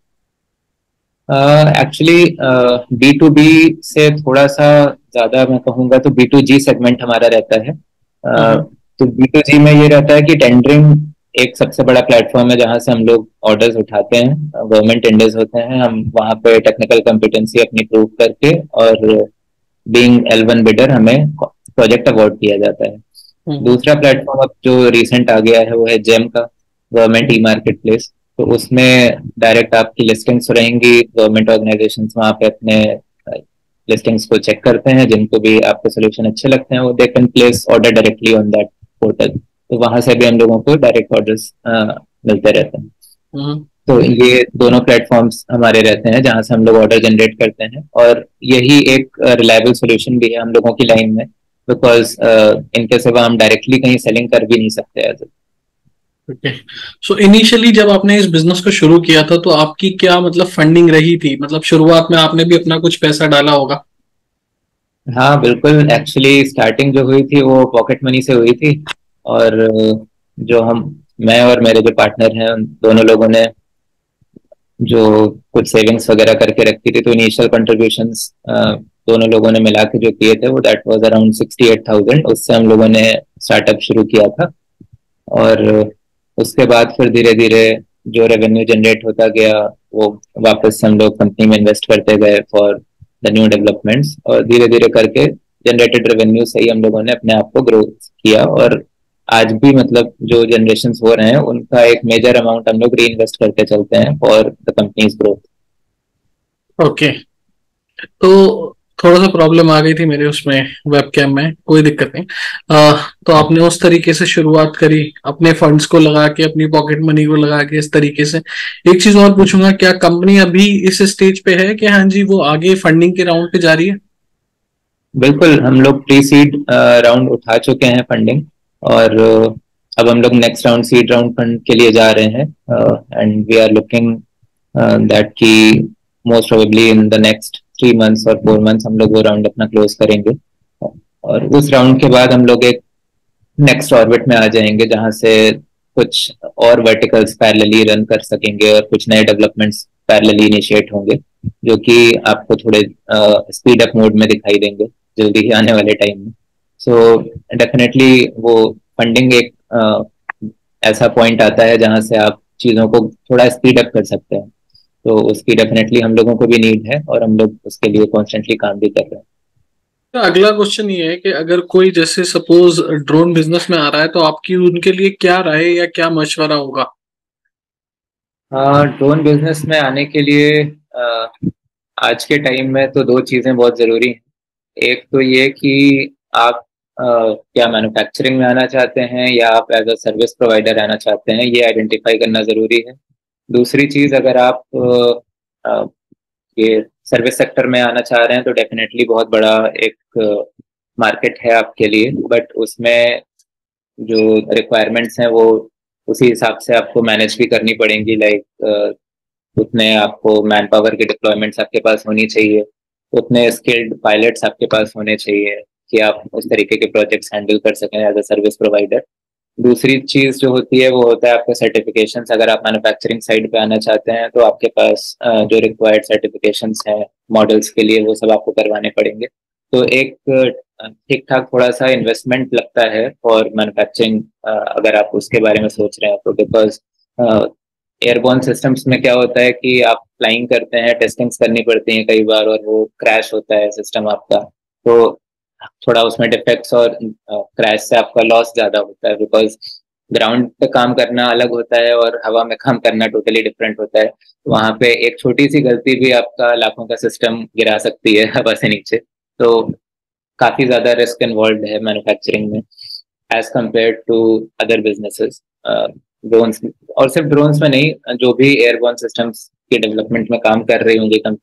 एक्चुअली बी टू बी से थोड़ा सा ज्यादा मैं कहूँगा तो बी टू जी सेगमेंट हमारा रहता है। हम्म। uh, तो बी टू जी में ये रहता है कि टेंडरिंग एक सबसे बड़ा प्लेटफॉर्म है जहाँ से हम लोग ऑर्डर्स उठाते हैं। गवर्नमेंट टेंडर्स होते हैं, हम वहाँ पे टेक्निकल कॉम्पिटेंसी अपनी प्रूव करके और बीइंग एल वन बिडर हमें प्रोजेक्ट अवार्ड किया जाता है। हम्म। दूसरा प्लेटफॉर्म अब जो रिसेंट आ गया है वो है जेम का, गवर्नमेंट ई मार्केट प्लेस। तो उसमें डायरेक्ट आपकी लिस्टिंग्स रहेंगी, गवर्नमेंट ऑर्गेनाइजेशंस वहाँ पे अपने लिस्टिंग्स को चेक करते हैं, जिनको भी आपके सोल्यूशन अच्छे लगते हैं वो they can place order directly on that portal. तो वहां से भी हम लोगों को डायरेक्ट ऑर्डर्स मिलते रहते हैं। हम्म। तो ये दोनों प्लेटफॉर्म्स हमारे रहते हैं जहाँ से हम लोग ऑर्डर जनरेट करते हैं, और यही एक रिलायबल सोल्यूशन भी है हम लोगों की लाइन में, बिकॉज इनके सिवा हम डायरेक्टली कहीं सेलिंग कर भी नहीं सकते एज। ओके। सो इनिशियली जब आपने इस बिजनेस को शुरू किया था, तो आपकी क्या मतलब फंडिंग रही थी? मतलब शुरुआत में आपने भी अपना कुछ पैसा डाला होगा। हाँ बिल्कुल, एक्चुअली स्टार्टिंग जो हुई थी वो पॉकेट मनी से हुई थी। और अ, जो हम मैं और मेरे जो पार्टनर हैं उन दोनों लोगों ने जो कुछ सेविंग्स वगैरह करके रखी थी, तो इनिशियल कंट्रीब्यूशंस दोनों लोगों ने मिला के जो किए थे वो that was around sixty eight thousand. उससे हम लोगों ने स्टार्टअप शुरू किया था। और उसके बाद फिर धीरे धीरे जो रेवेन्यू जनरेट होता गया वो वापस हम लोग कंपनी में इन्वेस्ट करते गए फॉर द न्यू डेवलपमेंट्स, और धीरे धीरे करके जनरेटेड रेवेन्यू से ही हम लोगों ने अपने आप को ग्रो किया। और आज भी मतलब जो जनरेशन हो रहे हैं उनका एक मेजर अमाउंट हम लोग री इन्वेस्ट करते चलते हैं for the companies growth. Okay. तो थोड़ा सा प्रॉब्लम आ गई थी मेरे उसमें, वेबकैम में, कोई दिक्कत नहीं। आ, तो आपने उस तरीके से शुरुआत करी, अपने फंड्स को लगा के, अपनी पॉकेट मनी को लगा के, इस तरीके से। एक चीज और पूछूंगा, क्या कंपनी अभी इस स्टेज पे है कि हाँ जी वो आगे फंडिंग के राउंड पे जा रही है? बिल्कुल, हम लोग प्री सीड राउंड उठा चुके हैं फंडिंग। और uh, अब हम लोग next round seed round fund के लिए जा रहे हैं, and we are looking that कि most probably in the next three months और फोर मंथ्स हम लोग वो राउंड अपना क्लोज करेंगे। और उस राउंड के बाद हम लोग एक नेक्स्ट ऑर्बिट में आ जाएंगे जहां से कुछ और वर्टिकल्स पैरेलली रन कर सकेंगे और कुछ नए डेवलपमेंट्स पैरेलली इनिशिएट होंगे, जो कि आपको थोड़े स्पीड अप मोड में दिखाई देंगे जल्दी ही आने वाले टाइम में। सो डेफिनेटली वो फंडिंग एक uh, ऐसा पॉइंट आता है जहां से आप चीजों को थोड़ा स्पीड अप कर सकते हैं। तो उसकी डेफिनेटली हम लोगों को भी नीड है और हम लोग उसके लिए कॉन्स्टेंटली काम भी कर रहे हैं। तो अगला क्वेश्चन ये है कि अगर कोई जैसे सपोज ड्रोन बिजनेस में आ रहा है, तो आपकी उनके लिए क्या राय या क्या मशवरा होगा? ड्रोन बिजनेस में आने के लिए अ, आज के टाइम में तो दो चीजें बहुत जरूरी हैं। एक तो ये कि आप अ, क्या मैन्युफैक्चरिंग में आना चाहते हैं या आप एज अ सर्विस प्रोवाइडर आना चाहते हैं, ये आइडेंटिफाई करना जरूरी है। दूसरी चीज, अगर आप अ, अ, ये सर्विस सेक्टर में आना चाह रहे हैं तो डेफिनेटली बहुत बड़ा एक मार्केट है आपके लिए, बट उसमें जो रिक्वायरमेंट्स हैं वो उसी हिसाब से आपको मैनेज भी करनी पड़ेंगी। लाइक उतने आपको मैन पावर की डिप्लॉयमेंट्स आपके पास होनी चाहिए, उतने स्किल्ड पायलट्स आपके पास होने चाहिए कि आप उस तरीके के प्रोजेक्ट्स हैंडल कर सकें एज अ सर्विस प्रोवाइडर। दूसरी चीज जो होती है वो होता है आपका सर्टिफिकेशंस। अगर आप मैन्युफैक्चरिंग साइड पे आना चाहते हैं तो आपके पास अ, जो रिक्वायर्ड सर्टिफिकेशंस हैं मॉडल्स के लिए वो सब आपको करवाने पड़ेंगे। तो एक ठीक ठाक थोड़ा सा इन्वेस्टमेंट लगता है फॉर मैन्युफैक्चरिंग, अगर आप उसके बारे में सोच रहे हैं तो। बिकॉज एयरबोर्न सिस्टम्स में क्या होता है कि आप फ्लाइंग करते हैं, टेस्टिंग्स करनी पड़ती हैं कई बार, और वो क्रैश होता है सिस्टम आपका। तो थोड़ा उसमें डिफेक्ट्स और क्रैश से आपका लॉस ज्यादा होता है, बिकॉज ग्राउंड पे काम करना अलग होता है और हवा में काम करना टोटली डिफरेंट होता है। वहां पे एक छोटी सी गलती भी आपका लाखों का सिस्टम गिरा सकती है हवा से नीचे। तो काफी ज्यादा रिस्क इन्वॉल्व है मैन्युफैक्चरिंग में as compare to other businesses. Drones, और सिर्फ ड्रोन्स में नहीं, जो भी एयरबोर्न सिस्टम्स के डेवलपमेंट में काम कर रही होंगी कंपनीज,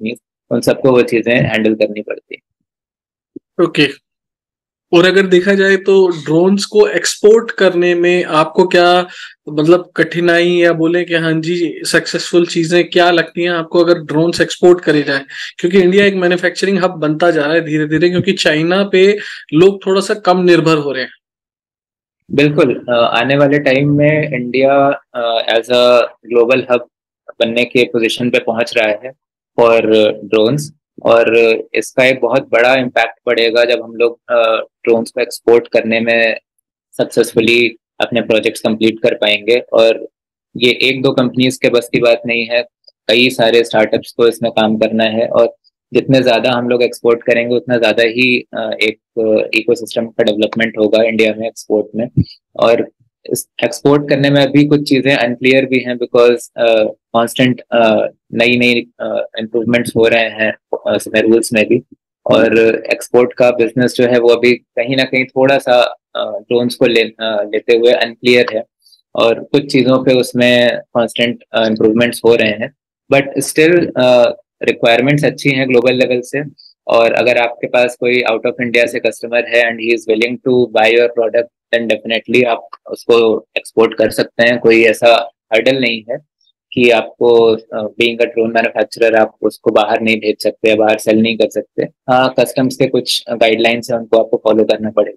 उन सबको वो चीजें हैंडल करनी पड़ती है। ओके। और अगर देखा जाए तो ड्रोन्स को एक्सपोर्ट करने में आपको क्या मतलब कठिनाई या बोले कि हाँ जी सक्सेसफुल चीजें क्या लगती हैं आपको अगर ड्रोन्स एक्सपोर्ट करे जाए, क्योंकि इंडिया एक मैन्युफैक्चरिंग हब बनता जा रहा है धीरे धीरे, क्योंकि चाइना पे लोग थोड़ा सा कम निर्भर हो रहे हैं। बिल्कुल, आने वाले टाइम में India as a global hub बनने के पोजीशन पे पहुंच रहा है फॉर ड्रोन्स, और इसका एक बहुत बड़ा इम्पैक्ट पड़ेगा जब हम लोग ड्रोन्स को एक्सपोर्ट करने में सक्सेसफुली अपने प्रोजेक्ट्स कंप्लीट कर पाएंगे। और ये एक दो कंपनीज के बस की बात नहीं है, कई सारे स्टार्टअप्स को इसमें काम करना है, और जितने ज्यादा हम लोग एक्सपोर्ट करेंगे उतना ज्यादा ही एक इकोसिस्टम का डेवलपमेंट होगा इंडिया में एक्सपोर्ट में। और एक्सपोर्ट करने में अभी कुछ चीजें अनक्लियर भी हैं, बिकॉज कांस्टेंट नई नई इम्प्रूवमेंट्स हो रहे हैं उसमें रूल्स में भी, और एक्सपोर्ट का बिजनेस जो है वो अभी कहीं ना कहीं थोड़ा सा ड्रोन्स को ले, uh, लेते हुए अनक्लियर है, और कुछ चीजों पे उसमें कांस्टेंट इम्प्रूवमेंट्स हो रहे हैं, बट स्टिल रिक्वायरमेंट्स अच्छी हैं ग्लोबल लेवल से। और अगर आपके पास कोई आउट ऑफ इंडिया से कस्टमर है and he is willing to buy your product, then definitely आप उसको एक्सपोर्ट कर सकते हैं। कोई ऐसा हर्डल नहीं है कि आपको बीइंग अ ड्रोन मैन्युफैक्चरर आप उसको बाहर नहीं भेज सकते या बाहर सेल नहीं कर सकते। हाँ, कस्टम्स के कुछ गाइडलाइंस हैं, उनको आपको फॉलो करना पड़ेगा।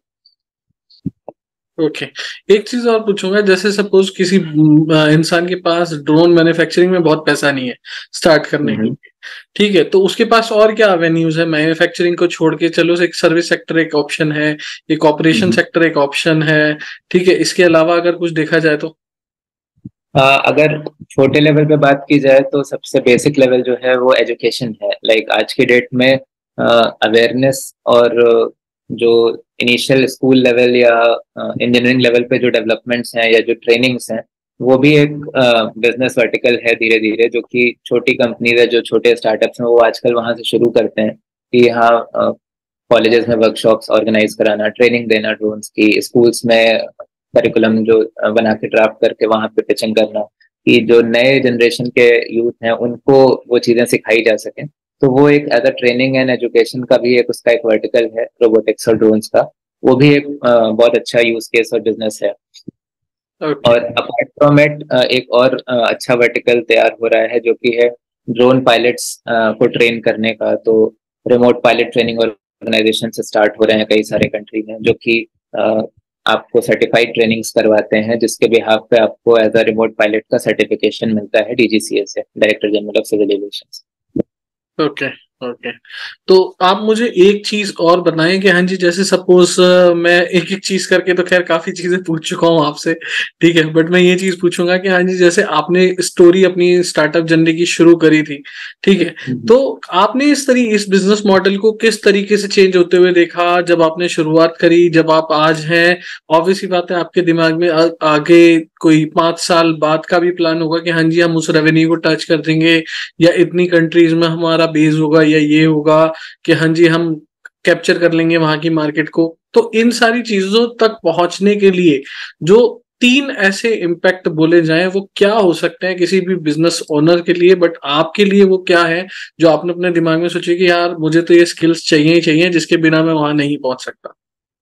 Okay okay. एक चीज और पूछूंगा, जैसे सपोज किसी इंसान के पास ड्रोन मैन्युफैक्चरिंग में बहुत पैसा नहीं है स्टार्ट करने के लिए, ठीक है, तो उसके पास और क्या एवेन्यूज है मैन्युफैक्चरिंग को छोड़ के? चलो एक सर्विस सेक्टर एक ऑप्शन है, एक ऑपरेशन सेक्टर एक ऑप्शन है, ठीक है, इसके अलावा अगर कुछ देखा जाए तो? Uh, अगर छोटे लेवल पे बात की जाए तो सबसे बेसिक लेवल जो है वो एजुकेशन है। लाइक like, आज की डेट में अवेयरनेस uh, और uh, जो इनिशियल स्कूल लेवल या इंजीनियरिंग uh, लेवल पे जो डेवलपमेंट्स हैं या जो ट्रेनिंग्स हैं, वो भी एक बिजनेस वर्टिकल है धीरे धीरे, जो कि छोटी कंपनीज है, जो छोटे स्टार्टअप्स हैं, वो आजकल वहां से शुरू करते हैं कि यहाँ कॉलेजेस में वर्कशॉप्स ऑर्गेनाइज कराना, ट्रेनिंग देना ड्रोन्स की, स्कूल्स में करिकुलम जो बना के ड्राफ्ट करके वहां पे पिचिंग करना, कि जो नए जनरेशन के यूथ हैं उनको वो चीजें सिखाई जा सकें। तो वो एक as a training and education का भी एक उसका एक वर्टिकल है रोबोटिक्स और ड्रोन्स का, वो भी एक uh, बहुत अच्छा यूज केस और बिजनेस है। okay. और अपार्ट फ्रॉम इट एक और uh, अच्छा वर्टिकल तैयार हो रहा है जो कि है ड्रोन पायलट्स uh, को ट्रेन करने का। तो रिमोट पायलट ट्रेनिंग ऑर्गेनाइजेशन से स्टार्ट हो रहे हैं कई सारे कंट्री में, जो कि uh, आपको सर्टिफाइड ट्रेनिंग्स करवाते हैं, जिसके बिहाफ पे आपको एज अ रिमोट पायलट का सर्टिफिकेशन मिलता है डीजीसीए से, director general of civil aviation. Okay okay तो आप मुझे एक चीज और बताएं कि हाँ जी, जैसे सपोज मैं एक एक चीज करके तो खैर काफी चीजें पूछ चुका हूँ आपसे, ठीक है, बट मैं ये चीज पूछूंगा कि हाँ जी, जैसे आपने स्टोरी अपनी स्टार्टअप जर्नी की शुरू करी थी, ठीक है, तो आपने इस तरीके इस बिजनेस मॉडल को किस तरीके से चेंज होते हुए देखा जब आपने शुरुआत करी, जब आप आज हैं? ऑब्वियसली बात है आपके दिमाग में आ, आगे कोई पांच साल बाद का भी प्लान होगा कि हाँ जी हम उस रेवेन्यू को टच कर देंगे, या इतनी कंट्रीज में हमारा बेस होगा, या ये होगा कि हाँ जी हम कैप्चर कर लेंगे वहां की मार्केट को। तो इन सारी चीजों तक पहुंचने के लिए जो तीन ऐसे इम्पैक्ट बोले जाएं वो क्या हो सकते हैं किसी भी बिजनेस ओनर के लिए, बट आपके लिए वो क्या है जो आपने अपने दिमाग में सोचे कि यार मुझे तो ये स्किल्स चाहिए ही चाहिए, जिसके बिना मैं वहां नहीं पहुंच सकता?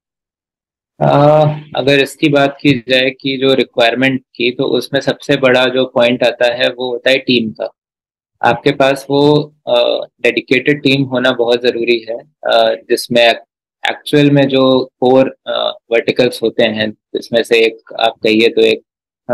Uh, अगर इसकी बात की जाए कि जो रिक्वायरमेंट की, तो उसमें सबसे बड़ा जो पॉइंट आता है वो होता है टीम का। आपके पास वो डेडिकेटेड uh, टीम होना बहुत ज़रूरी है, uh, जिसमें एक्चुअल में जो कोर वर्टिकल्स होते हैं, जिसमें से एक आप कहिए तो एक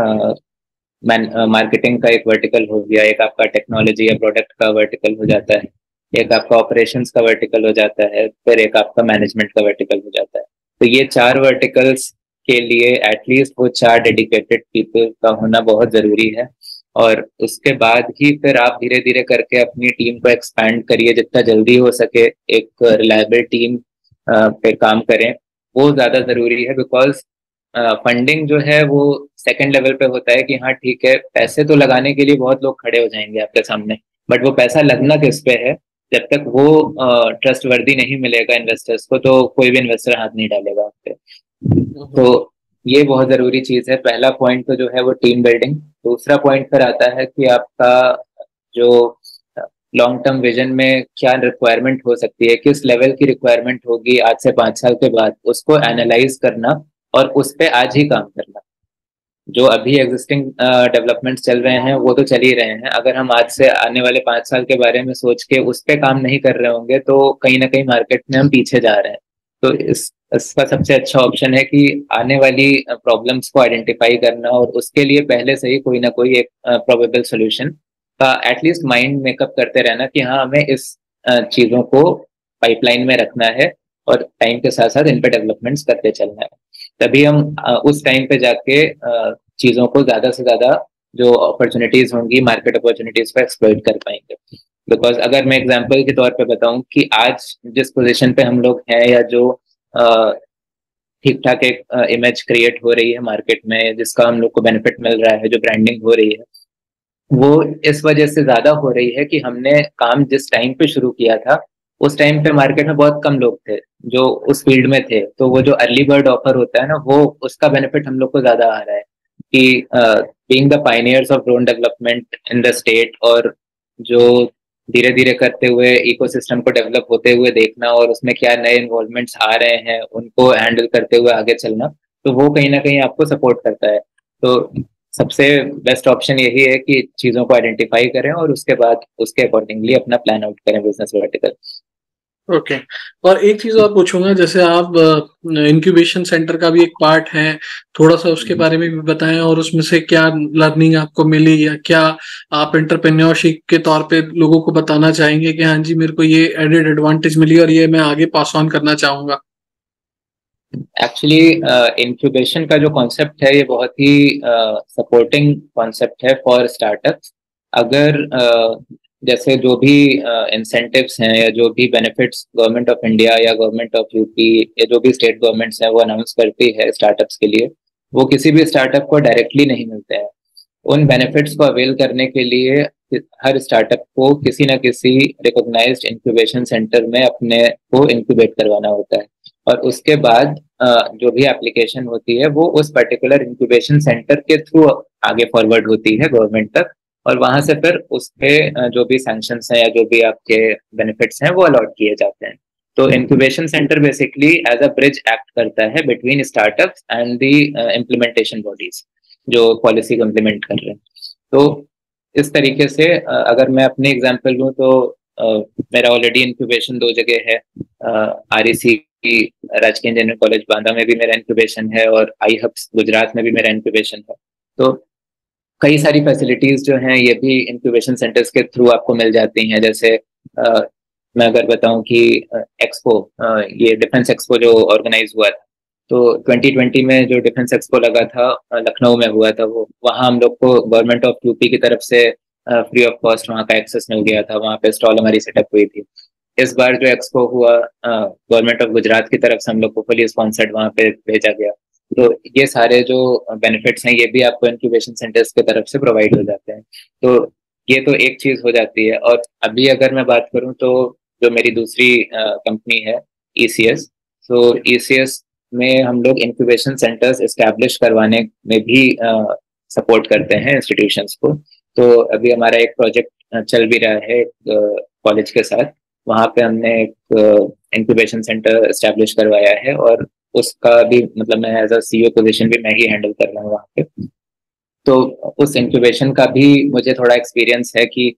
मार्केटिंग uh, का एक वर्टिकल हो गया, एक आपका टेक्नोलॉजी या प्रोडक्ट का वर्टिकल हो जाता है, एक आपका ऑपरेशंस का वर्टिकल हो जाता है, फिर एक आपका मैनेजमेंट का वर्टिकल हो जाता है। तो ये चार वर्टिकल्स के लिए एटलीस्ट वो चार डेडिकेटेड पीपल का होना बहुत ज़रूरी है, और उसके बाद ही फिर आप धीरे धीरे करके अपनी टीम को एक्सपैंड करिए, जितना जल्दी हो सके एक रिलायबल टीम पे काम करें, वो ज़्यादा ज़रूरी है। बिकॉज फंडिंग जो है वो सेकंड लेवल पे होता है कि हाँ ठीक है, पैसे तो लगाने के लिए बहुत लोग खड़े हो जाएंगे आपके सामने, बट वो पैसा लगना किस पे है? जब तक वो ट्रस्ट वर्दी नहीं मिलेगा इन्वेस्टर्स को, तो कोई भी इन्वेस्टर हाथ नहीं डालेगा आप पे। तो ये बहुत जरूरी चीज है। पहला पॉइंट तो जो है वो टीम बिल्डिंग। दूसरा पॉइंट फिर आता है कि आपका जो लॉन्ग टर्म विजन में क्या रिक्वायरमेंट हो सकती है, किस लेवल की रिक्वायरमेंट होगी आज से पाँच साल के बाद, उसको एनालाइज करना और उस पर आज ही काम करना। जो अभी एग्जिस्टिंग डेवलपमेंट्स चल रहे हैं वो तो चल ही रहे हैं, अगर हम आज से आने वाले पाँच साल के बारे में सोच के उस पर काम नहीं कर रहे होंगे तो कहीं ना कहीं मार्केट में हम पीछे जा रहे हैं। तो इस इसका सबसे अच्छा ऑप्शन है कि आने वाली प्रॉब्लम्स को आइडेंटिफाई करना और उसके लिए पहले से ही कोई ना कोई एक प्रोबेबल सोल्यूशन का एटलीस्ट माइंड मेकअप करते रहना कि हाँ हमें इस चीज़ों को पाइपलाइन में रखना है और टाइम के साथ साथ इन पे डेवलपमेंट्स करते चलना है। तभी हम उस टाइम पे जाके चीज़ों को ज़्यादा से ज़्यादा जो अपॉर्चुनिटीज़ होंगी मार्केट अपॉर्चुनिटीज़ को एक्सप्लॉइट कर पाएंगे। बिकॉज अगर मैं एग्जांपल के तौर पे बताऊं कि आज जिस पोजीशन पे हम लोग हैं या जो ठीक ठाक एक इमेज क्रिएट हो रही है मार्केट में जिसका हम लोग को बेनिफिट मिल रहा है, जो ब्रांडिंग हो रही है, वो इस वजह से ज्यादा हो रही है कि हमने काम जिस टाइम पे शुरू किया था उस टाइम पे मार्केट में बहुत कम लोग थे जो उस फील्ड में थे। तो वो जो अर्ली बर्ड ऑफर होता है ना, वो उसका बेनिफिट हम लोग को ज्यादा आ रहा है कि being the pioneers of drone development in the state, और जो धीरे धीरे करते हुए इकोसिस्टम को डेवलप होते हुए देखना और उसमें क्या नए इन्वॉल्वमेंट्स आ रहे हैं उनको हैंडल करते हुए आगे चलना, तो वो कहीं ना कहीं आपको सपोर्ट करता है। तो सबसे बेस्ट ऑप्शन यही है कि चीज़ों को आइडेंटिफाई करें और उसके बाद उसके अकॉर्डिंगली अपना प्लान आउट करें बिजनेस वर्टिकल। Okay okay. और एक चीज और पूछूंगा, जैसे आप इंक्यूबेशन सेंटर का भी एक पार्ट है, थोड़ा सा उसके बारे में भी बताएं और उसमें से क्या लर्निंग आपको मिली या क्या आप एंटरप्रेन्योरशिप के तौर पे लोगों को बताना चाहेंगे कि हाँ जी मेरे को ये एडेड एडवांटेज मिली और ये मैं आगे पास ऑन करना चाहूंगा। एक्चुअली इंक्यूबेशन का जो कॉन्सेप्ट है ये बहुत ही सपोर्टिंग uh, कॉन्सेप्ट है फॉर स्टार्टअप्स। अगर uh, जैसे जो भी इंसेंटिव्स uh, हैं या जो भी बेनिफिट्स गवर्नमेंट ऑफ इंडिया या गवर्नमेंट ऑफ यूपी या जो भी स्टेट गवर्नमेंट्स हैं वो अनाउंस करती है स्टार्टअप्स के लिए, वो किसी भी स्टार्टअप को डायरेक्टली नहीं मिलते हैं। उन बेनिफिट्स को अवेल करने के लिए हर स्टार्टअप को किसी न किसी रिकॉग्नाइज्ड इंक्यूबेशन सेंटर में अपने को इंक्यूबेट करवाना होता है, और उसके बाद जो भी एप्लीकेशन होती है वो उस पर्टिकुलर इंक्यूबेशन सेंटर के थ्रू आगे फॉरवर्ड होती है गवर्नमेंट तक, और वहां से फिर उस पे जो भी सैंक्शंस हैं या जो भी आपके बेनिफिट्स हैं वो अलॉट किए जाते हैं। तो incubation centre basically as a bridge act करता है between startups and the implementation bodies जो पॉलिसी को इम्प्लीमेंट कर रहे हैं। तो इस तरीके से अगर मैं अपनी एग्जांपल लूँ तो uh, मेरा ऑलरेडी इंक्यूबेशन दो जगह है, आर ई सी राजकीय इंजीनियरिंग कॉलेज बांदा में भी मेरा इंक्यूबेशन है और आई हब्स गुजरात में भी मेरा इंक्यूबेशन है। तो कई सारी फैसिलिटीज जो हैं ये भी इंक्यूबेशन सेंटर्स के थ्रू आपको मिल जाती हैं। जैसे uh, मैं अगर बताऊं कि एक्सपो uh, ये डिफेंस एक्सपो जो ऑर्गेनाइज हुआ था, तो ट्वेंटी ट्वेंटी में जो डिफेंस एक्सपो लगा था लखनऊ में हुआ था, वो वहाँ हम लोग को गवर्नमेंट ऑफ यूपी की तरफ से फ्री ऑफ कॉस्ट वहाँ का एक्सेस मिल गया था, वहाँ पे स्टॉल हमारी सेटअप हुई थी। इस बार जो एक्सपो हुआ गवर्नमेंट ऑफ गुजरात की तरफ से हम लोग को फुली स्पॉन्सर्ड वहाँ पे भेजा गया। तो ये सारे जो बेनिफिट्स हैं ये भी आपको इंक्यूबेशन सेंटर्स की तरफ से प्रोवाइड हो जाते हैं। तो ये तो एक चीज हो जाती है। और अभी अगर मैं बात करूँ तो जो मेरी दूसरी कंपनी है ई सी एस, तो ई सी एस में हम लोग इंक्यूबेशन सेंटर्स एस्टैब्लिश करवाने में भी सपोर्ट करते हैं इंस्टीट्यूशंस को। तो अभी हमारा एक प्रोजेक्ट चल भी रहा है कॉलेज के साथ, वहाँ पे हमने एक इंक्यूबेशन सेंटर एस्टैब्लिश करवाया है और उसका भी मतलब मैं एज अ सी ई ओ पोजीशन भी मैं ही हैंडल कर रहा हूँ वहाँ पे। तो उस इंक्यूबेशन का भी मुझे थोड़ा एक्सपीरियंस है कि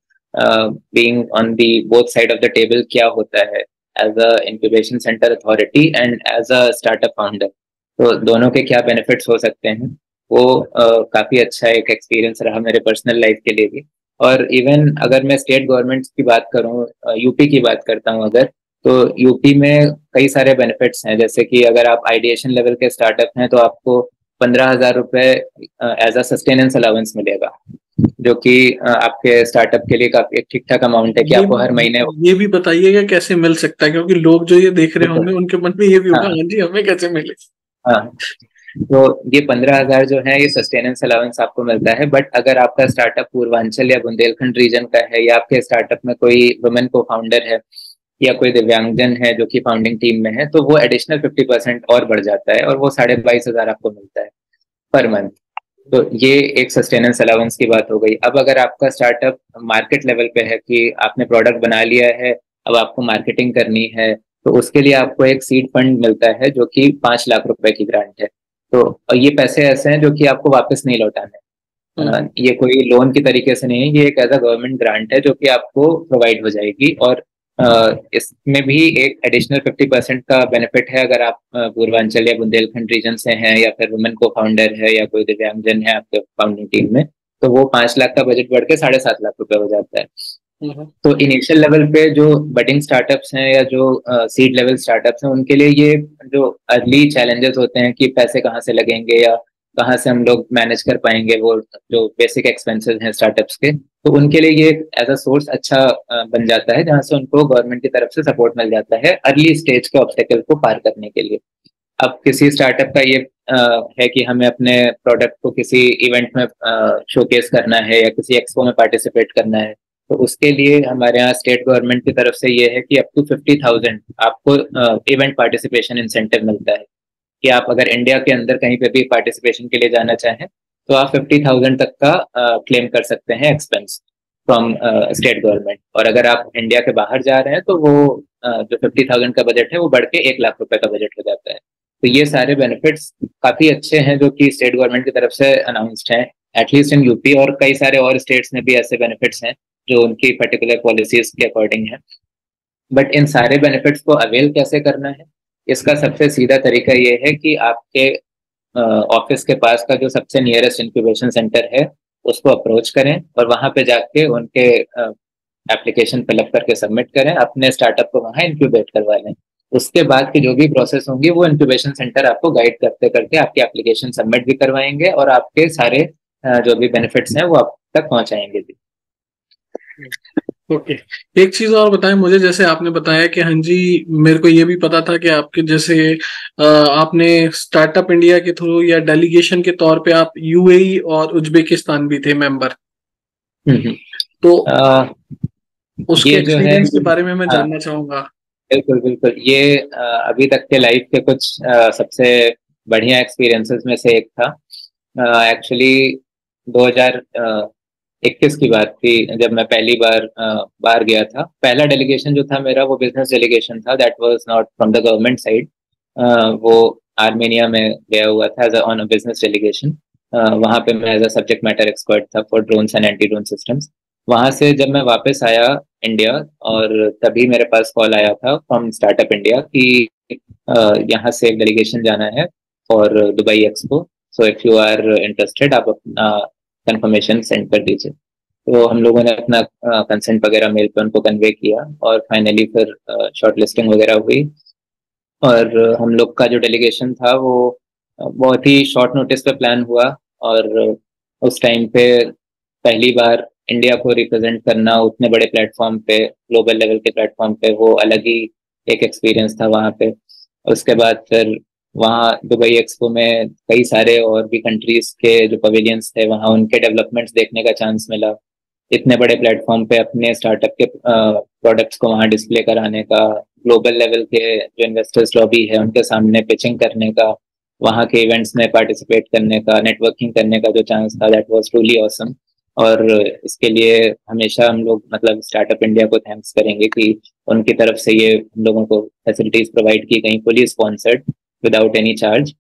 being on the both side of the table क्या होता है as a incubation centre authority and as a startup founder. तो दोनों के क्या बेनिफिट्स हो सकते हैं वो uh, काफी अच्छा एक एक्सपीरियंस रहा मेरे पर्सनल लाइफ के लिए भी। और इवन अगर मैं स्टेट गवर्नमेंट की बात करूँ, यूपी की बात करता हूँ अगर, तो यूपी में कई सारे बेनिफिट्स हैं। जैसे कि अगर आप आइडिएशन लेवल के स्टार्टअप हैं तो आपको पंद्रह हजार रुपए एज अ सस्टेनेंस अलाउंस मिलेगा, जो कि आपके स्टार्टअप के लिए काफी एक ठीक ठाक अमाउंट है कि आपको हर महीने। ये भी बताइएगा कैसे मिल सकता है, क्योंकि लोग जो ये देख रहे होंगे उनके मन में ये भी होगा हाँ जी हमें कैसे मिले। हाँ, तो ये पंद्रह हजार जो है ये सस्टेनेंस अलाउंस आपको मिलता है। बट अगर आपका स्टार्टअप पूर्वांचल या बुंदेलखंड रीजन का है या आपके स्टार्टअप में कोई वुमेन को फाउंडर है या कोई दिव्यांगजन है जो कि फाउंडिंग टीम में है, तो वो एडिशनल फिफ्टी परसेंट और बढ़ जाता है और वो साढ़े बाईस हजार आपको मिलता है पर मंथ। तो ये एक सस्टेनेंस अलाउंस की बात हो गई। अब अगर आपका स्टार्टअप मार्केट लेवल पे है कि आपने प्रोडक्ट बना लिया है, अब आपको मार्केटिंग करनी है, तो उसके लिए आपको एक सीड फंड मिलता है जो कि पांच लाख रुपए की ग्रांट है। तो ये पैसे ऐसे हैं जो कि आपको वापस नहीं लौटाने। हम्म। अ, ये कोई लोन की तरीके से नहीं है, ये एक एज अ गवर्नमेंट ग्रांट है जो कि आपको प्रोवाइड हो जाएगी। और अ, इसमें भी एक एडिशनल फिफ्टी परसेंट का बेनिफिट है अगर आप अ, पूर्वांचल या बुंदेलखंड रीजन से हैं, या फिर वुमेन को फाउंडर है, या कोई दिव्यांगजन है आपके फाउंडिंग टीम में, तो वो पांच लाख का बजट बढ़ के साढ़े सात लाख रुपए हो जाता है। हम्म। तो इनिशियल लेवल पे जो बडिंग स्टार्टअप्स हैं या जो सीड लेवल स्टार्टअप्स हैं, उनके लिए ये जो अर्ली चैलेंजेस होते हैं कि पैसे कहाँ से लगेंगे या कहाँ से हम लोग मैनेज कर पाएंगे वो जो बेसिक एक्सपेंसेस हैं स्टार्टअप्स के, तो उनके लिए ये एज अ सोर्स अच्छा अ, बन जाता है जहाँ से उनको गवर्नमेंट की तरफ से सपोर्ट मिल जाता है अर्ली स्टेज के ऑब्स्टेकल को पार करने के लिए। अब किसी स्टार्टअप का ये अ, है कि हमें अपने प्रोडक्ट को किसी इवेंट में शोकेस करना है या किसी एक्सपो में पार्टिसिपेट करना है, तो उसके लिए हमारे यहाँ स्टेट गवर्नमेंट की तरफ से ये है कि अप टू फिफ्टी थाउजेंड आपको इवेंट पार्टिसिपेशन इंसेंटिव मिलता है कि आप अगर इंडिया के अंदर कहीं पे भी पार्टिसिपेशन के लिए जाना चाहें तो आप फिफ्टी थाउजेंड तक का क्लेम कर सकते हैं एक्सपेंस फ्रॉम स्टेट गवर्नमेंट। और अगर आप इंडिया के बाहर जा रहे हैं तो वो uh, जो फिफ्टी थाउजेंड का बजट है वो बढ़ के एक लाख रुपए का बजट हो जाता है। तो ये सारे बेनिफिट्स काफी अच्छे हैं जो कि स्टेट गवर्नमेंट की तरफ से अनाउंस्ड हैं, एटलीस्ट इन यूपी, और कई सारे और स्टेट्स में भी ऐसे बेनिफिट्स हैं जो उनकी पर्टिकुलर पॉलिसीज के अकॉर्डिंग है। बट इन सारे बेनिफिट्स को अवेल कैसे करना है, इसका सबसे सीधा तरीका ये है कि आपके ऑफिस के पास का जो सबसे नियरेस्ट इंक्यूबेशन सेंटर है उसको अप्रोच करें और वहां पे जाके उनके एप्लीकेशन फिलअप करके सबमिट करें, अपने स्टार्टअप को वहां इंक्यूबेट करवा लें। उसके बाद की जो भी प्रोसेस होंगी वो इंक्यूबेशन सेंटर आपको गाइड करते करते आपकी एप्लीकेशन सबमिट भी करवाएंगे और आपके सारे अ, जो भी बेनिफिट्स हैं वो आप तक पहुंचाएंगे भी। ओके। एक चीज और बताएं मुझे, जैसे आपने बताया कि हाँ जी, मेरे को ये भी पता था कि आपके जैसे अ, आपने स्टार्टअप इंडिया के थ्रू या डेलीगेशन के तौर पे आप यूएई और उज्बेकिस्तान भी थे मेंबर। हम्म, हम्म। तो अ, उसके ये जो है, एक्सपीरियंस के बारे में मैं हाँ, जानना चाहूंगा। बिल्कुल बिल्कुल, ये अ, अभी तक के लाइफ के कुछ अ, सबसे बढ़िया एक्सपीरियंसेस में से एक था। एक्चुअली दो हज़ार इक्कीस की बात थी जब मैं पहली बार अ, बाहर गया था। पहला डेलीगेशन जो था मेरा वो बिजनेस डेलीगेशन था, that was not from the government side. वो आर्मेनिया में गया हुआ था as on a business delegation. वहाँ पे मैं as a subject matter expert था for drones and anti drone systems. वहां से जब मैं वापस आया इंडिया, और तभी मेरे पास कॉल आया था फ्रॉम स्टार्टअप इंडिया कि अ, यहाँ से एक डेलीगेशन जाना है और Dubai expo, so if you are interested आप अपना कंफर्मेशन सेंड कर दीजिए। तो हम लोगों ने अपना कंसेंट वगैरह मेल पे उनको कन्वे किया और फाइनली फिर शॉर्ट लिस्टिंग वगैरह हुई। और अ, हम लोग का जो डेलीगेशन था वो अ, बहुत ही शॉर्ट नोटिस पे प्लान हुआ। और अ, उस टाइम पे पहली बार इंडिया को रिप्रेजेंट करना उतने बड़े प्लेटफॉर्म पे, ग्लोबल लेवल के प्लेटफॉर्म पे, वो अलग ही एक एक्सपीरियंस था वहाँ पे। उसके बाद फिर वहाँ दुबई एक्सपो में कई सारे और भी कंट्रीज के जो पवेलियंस थे वहाँ उनके डेवलपमेंट्स देखने का चांस मिला। इतने बड़े प्लेटफॉर्म पे अपने स्टार्टअप के प्रोडक्ट्स को वहाँ डिस्प्ले कराने का, ग्लोबल लेवल के जो इन्वेस्टर्स लॉबी है उनके सामने पिचिंग करने का, वहाँ के इवेंट्स में पार्टिसिपेट करने का, नेटवर्किंग करने का जो चांस था, दैट वाज ट्रूली ऑसम। और इसके लिए हमेशा हम लोग मतलब स्टार्टअप इंडिया को थैंक्स करेंगे कि उनकी तरफ से ये हम लोगों को फैसिलिटीज प्रोवाइड की गई, fully sponsored, without any charge.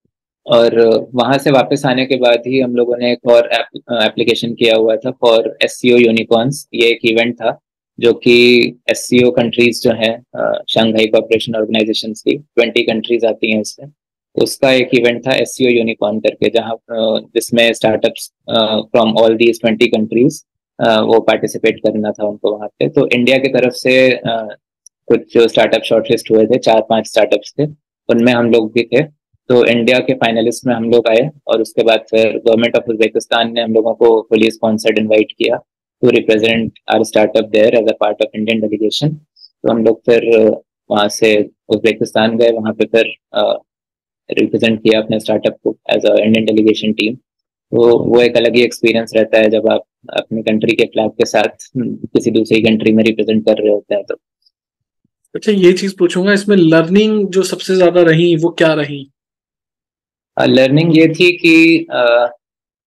और वहां से वापस आने के बाद ही हम लोगों ने एक और एप्लीकेशन किया हुआ था for S C O unicorns. ये एक इवेंट था जो कि एस सी ओ कंट्रीज जो हैं, शंघाई कोऑपरेशन ऑर्गेनाइजेशन की ट्वेंटी कंट्रीज आती हैं इसमें, उसका एक इवेंट था एस सी ओ यूनिकॉर्न करके, जहाँ अ, जिसमें startups from all these twenty countries वो पार्टिसिपेट करना था उनको वहाँ पे। तो इंडिया की तरफ से अ, कुछ जो स्टार्टअप शॉर्टलिस्ट हुए थे, चार पांच स्टार्टअप्स थे, उनमें हम लोग भी थे। तो इंडिया के फाइनलिस्ट में हम लोग आए और उसके बाद फिर गवर्नमेंट ऑफ उज्बेकिस्तान ने हम लोगों को फुली स्पॉन्सर्ड इनवाइट किया to represent our startup there as a part of Indian delegation. तो हम लोग फिर वहाँ से उज्बेकिस्तान गए, वहाँ पे फिर रिप्रेजेंट किया अपने स्टार्टअप को as a Indian delegation team. तो वो एक अलग ही एक्सपीरियंस रहता है जब आप अपनी कंट्री के फ्लैग के साथ किसी दूसरी कंट्री में रिप्रेजेंट कर रहे होते हैं। तो अच्छा, ये चीज पूछूंगा, इसमें लर्निंग जो सबसे ज्यादा रही वो क्या रही? लर्निंग ये थी कि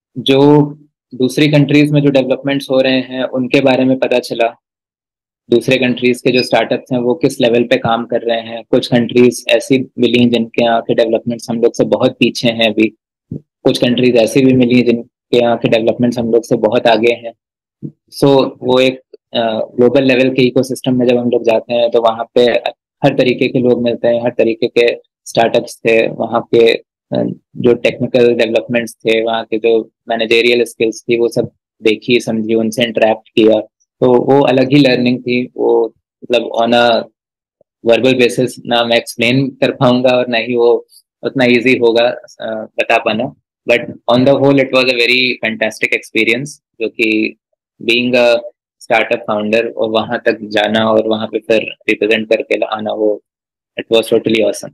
जो दूसरी कंट्रीज में जो डेवलपमेंट्स हो रहे हैं उनके बारे में पता चला। दूसरे कंट्रीज के जो स्टार्टअप्स हैं वो किस लेवल पे काम कर रहे हैं। कुछ कंट्रीज ऐसी मिली हैं जिनके यहाँ के डेवलपमेंट्स हम लोग से बहुत पीछे हैं अभी। कुछ कंट्रीज ऐसी भी मिली हैं जिनके यहाँ के डेवलपमेंट्स हम लोग से बहुत आगे हैं। सो so, वो एक ग्लोबल लेवल के इकोसिस्टम में जब हम लोग जाते हैं तो वहाँ पे हर तरीके के लोग मिलते हैं, हर तरीके के स्टार्टअप्स थे वहाँ पे। जो टेक्निकल डेवलपमेंट्स थे, वहाँ के जो मैनेजेरियल स्किल्स थी, वो सब देखी समझी, उनसे इंटरेक्ट किया। तो वो अलग ही लर्निंग थी। वो मतलब ऑन अ वर्बल बेसिस ना मैं एक्सप्लेन कर पाऊंगा और ना ही वो उतना इजी होगा बता पाना। But on the whole it was a very fantastic experience, जो कि बीइंग अ स्टार्टअप फाउंडर और वहां तक जाना और वहां पे फिर रिप्रेजेंट करके आना, वो इट वाज टोटली ऑसम।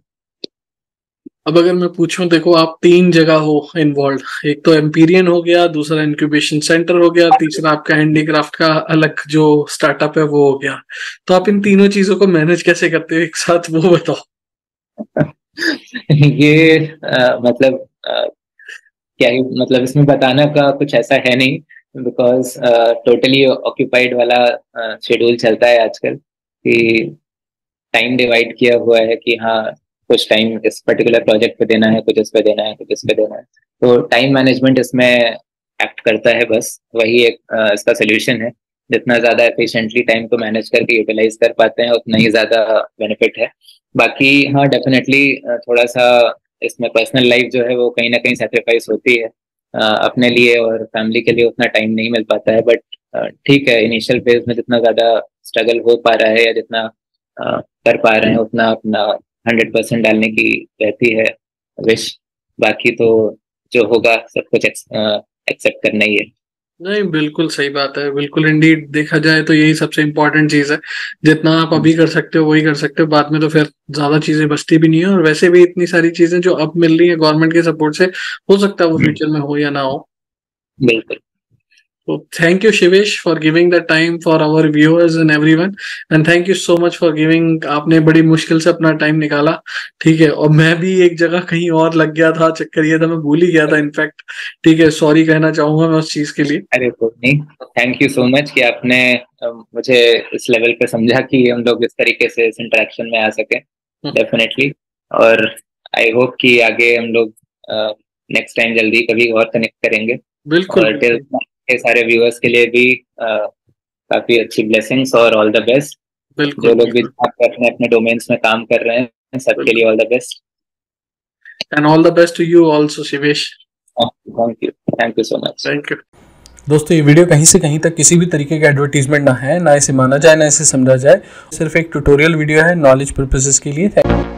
अब अगर मैं पूछूं, देखो आप तीन जगह हो इन्वॉल्व, एक तो एम्पीरियन हो गया, दूसरा इंक्यूबेशन सेंटर हो गया, तीसरा आपका हैंडीक्राफ्ट का अलग जो स्टार्टअप है वो हो गया। तो आप इन तीनों चीजों को मैनेज कैसे करते हो एक साथ, वो बताओ। ये आ, मतलब आ, क्या ही मतलब इसमें बताना का कुछ ऐसा है नहीं, बिकॉज टोटली ऑक्यूपाइड वाला शेड्यूल चलता है आजकल कि टाइम डिवाइड किया हुआ है कि हाँ कुछ टाइम इस पर्टिकुलर प्रोजेक्ट पे देना है, कुछ इस पे देना है, कुछ इस पे देना है। तो टाइम मैनेजमेंट इसमें एक्ट करता है, बस वही एक आ, इसका सोल्यूशन है। जितना ज्यादा एफिशिएंटली टाइम को मैनेज करके यूटिलाइज कर पाते हैं उतना ही ज्यादा बेनिफिट है। बाकी हाँ डेफिनेटली थोड़ा सा इसमें पर्सनल लाइफ जो है वो कहीं ना कहीं सेक्रीफाइस होती है। आ, अपने लिए और फैमिली के लिए उतना टाइम नहीं मिल पाता है, बट ठीक है, इनिशियल फेज में जितना ज्यादा स्ट्रगल हो पा रहा है या जितना आ, कर पा रहे हैं उतना अपना हंड्रेड परसेंट डालने की रहती है विश। बाकी तो जो होगा सब कुछ एक्सेप्ट करना ही है। नहीं, बिल्कुल सही बात है, बिल्कुल इंडीड देखा जाए तो यही सबसे इम्पोर्टेंट चीज है। जितना आप अभी कर सकते हो वही कर सकते हो, बाद में तो फिर ज्यादा चीजें बचती भी नहीं है। और वैसे भी इतनी सारी चीजें जो अब मिल रही है गवर्नमेंट के सपोर्ट से, हो सकता है वो फ्यूचर में हो या ना हो। बिल्कुल। So thank you Shivesh for giving the time for our viewers and everyone, and thank you so much for giving, आपने बड़ी मुश्किल से अपना टाइम निकाला। ठीक है, और मैं भी एक जगह कहीं और लग गया था, चक्कर ये था मैं भूल ही गया था इनफैक्ट। ठीक है, सॉरी कहना चाहूंगा मैं उस चीज के लिए। अरे कोई नहीं, थैंक यू सो मच कि आपने अ, मुझे इस लेवल पे समझा कि हम लोग इस तरीके से इस इंटरेक्शन में आ सके। डेफिनेटली। और आई होप कि आगे हम लोग नेक्स्ट टाइम जल्दी कभी और कनेक्ट करेंगे। बिल्कुल और टिल बिल्कुल के सारे व्यूअर्स के लिए भी अ, काफी अच्छी ब्लेसिंग्स और ऑल द बेस्ट। जो बिल्कुल लोग भी बिल्कुल अपने अपने डोमेन्स में काम कर रहे हैं सबके लिए बिल्कुल। All the best. And all the best to you also Shivesh. Thank you, thank you so much. Thank you. दोस्तों, ये वीडियो कहीं से कहीं तक किसी भी तरीके का एडवर्टीजमेंट ना है, ना इसे माना जाए ना इसे समझा जाए, सिर्फ एक ट्यूटोरियल वीडियो है नॉलेज पर्पसेस के लिए।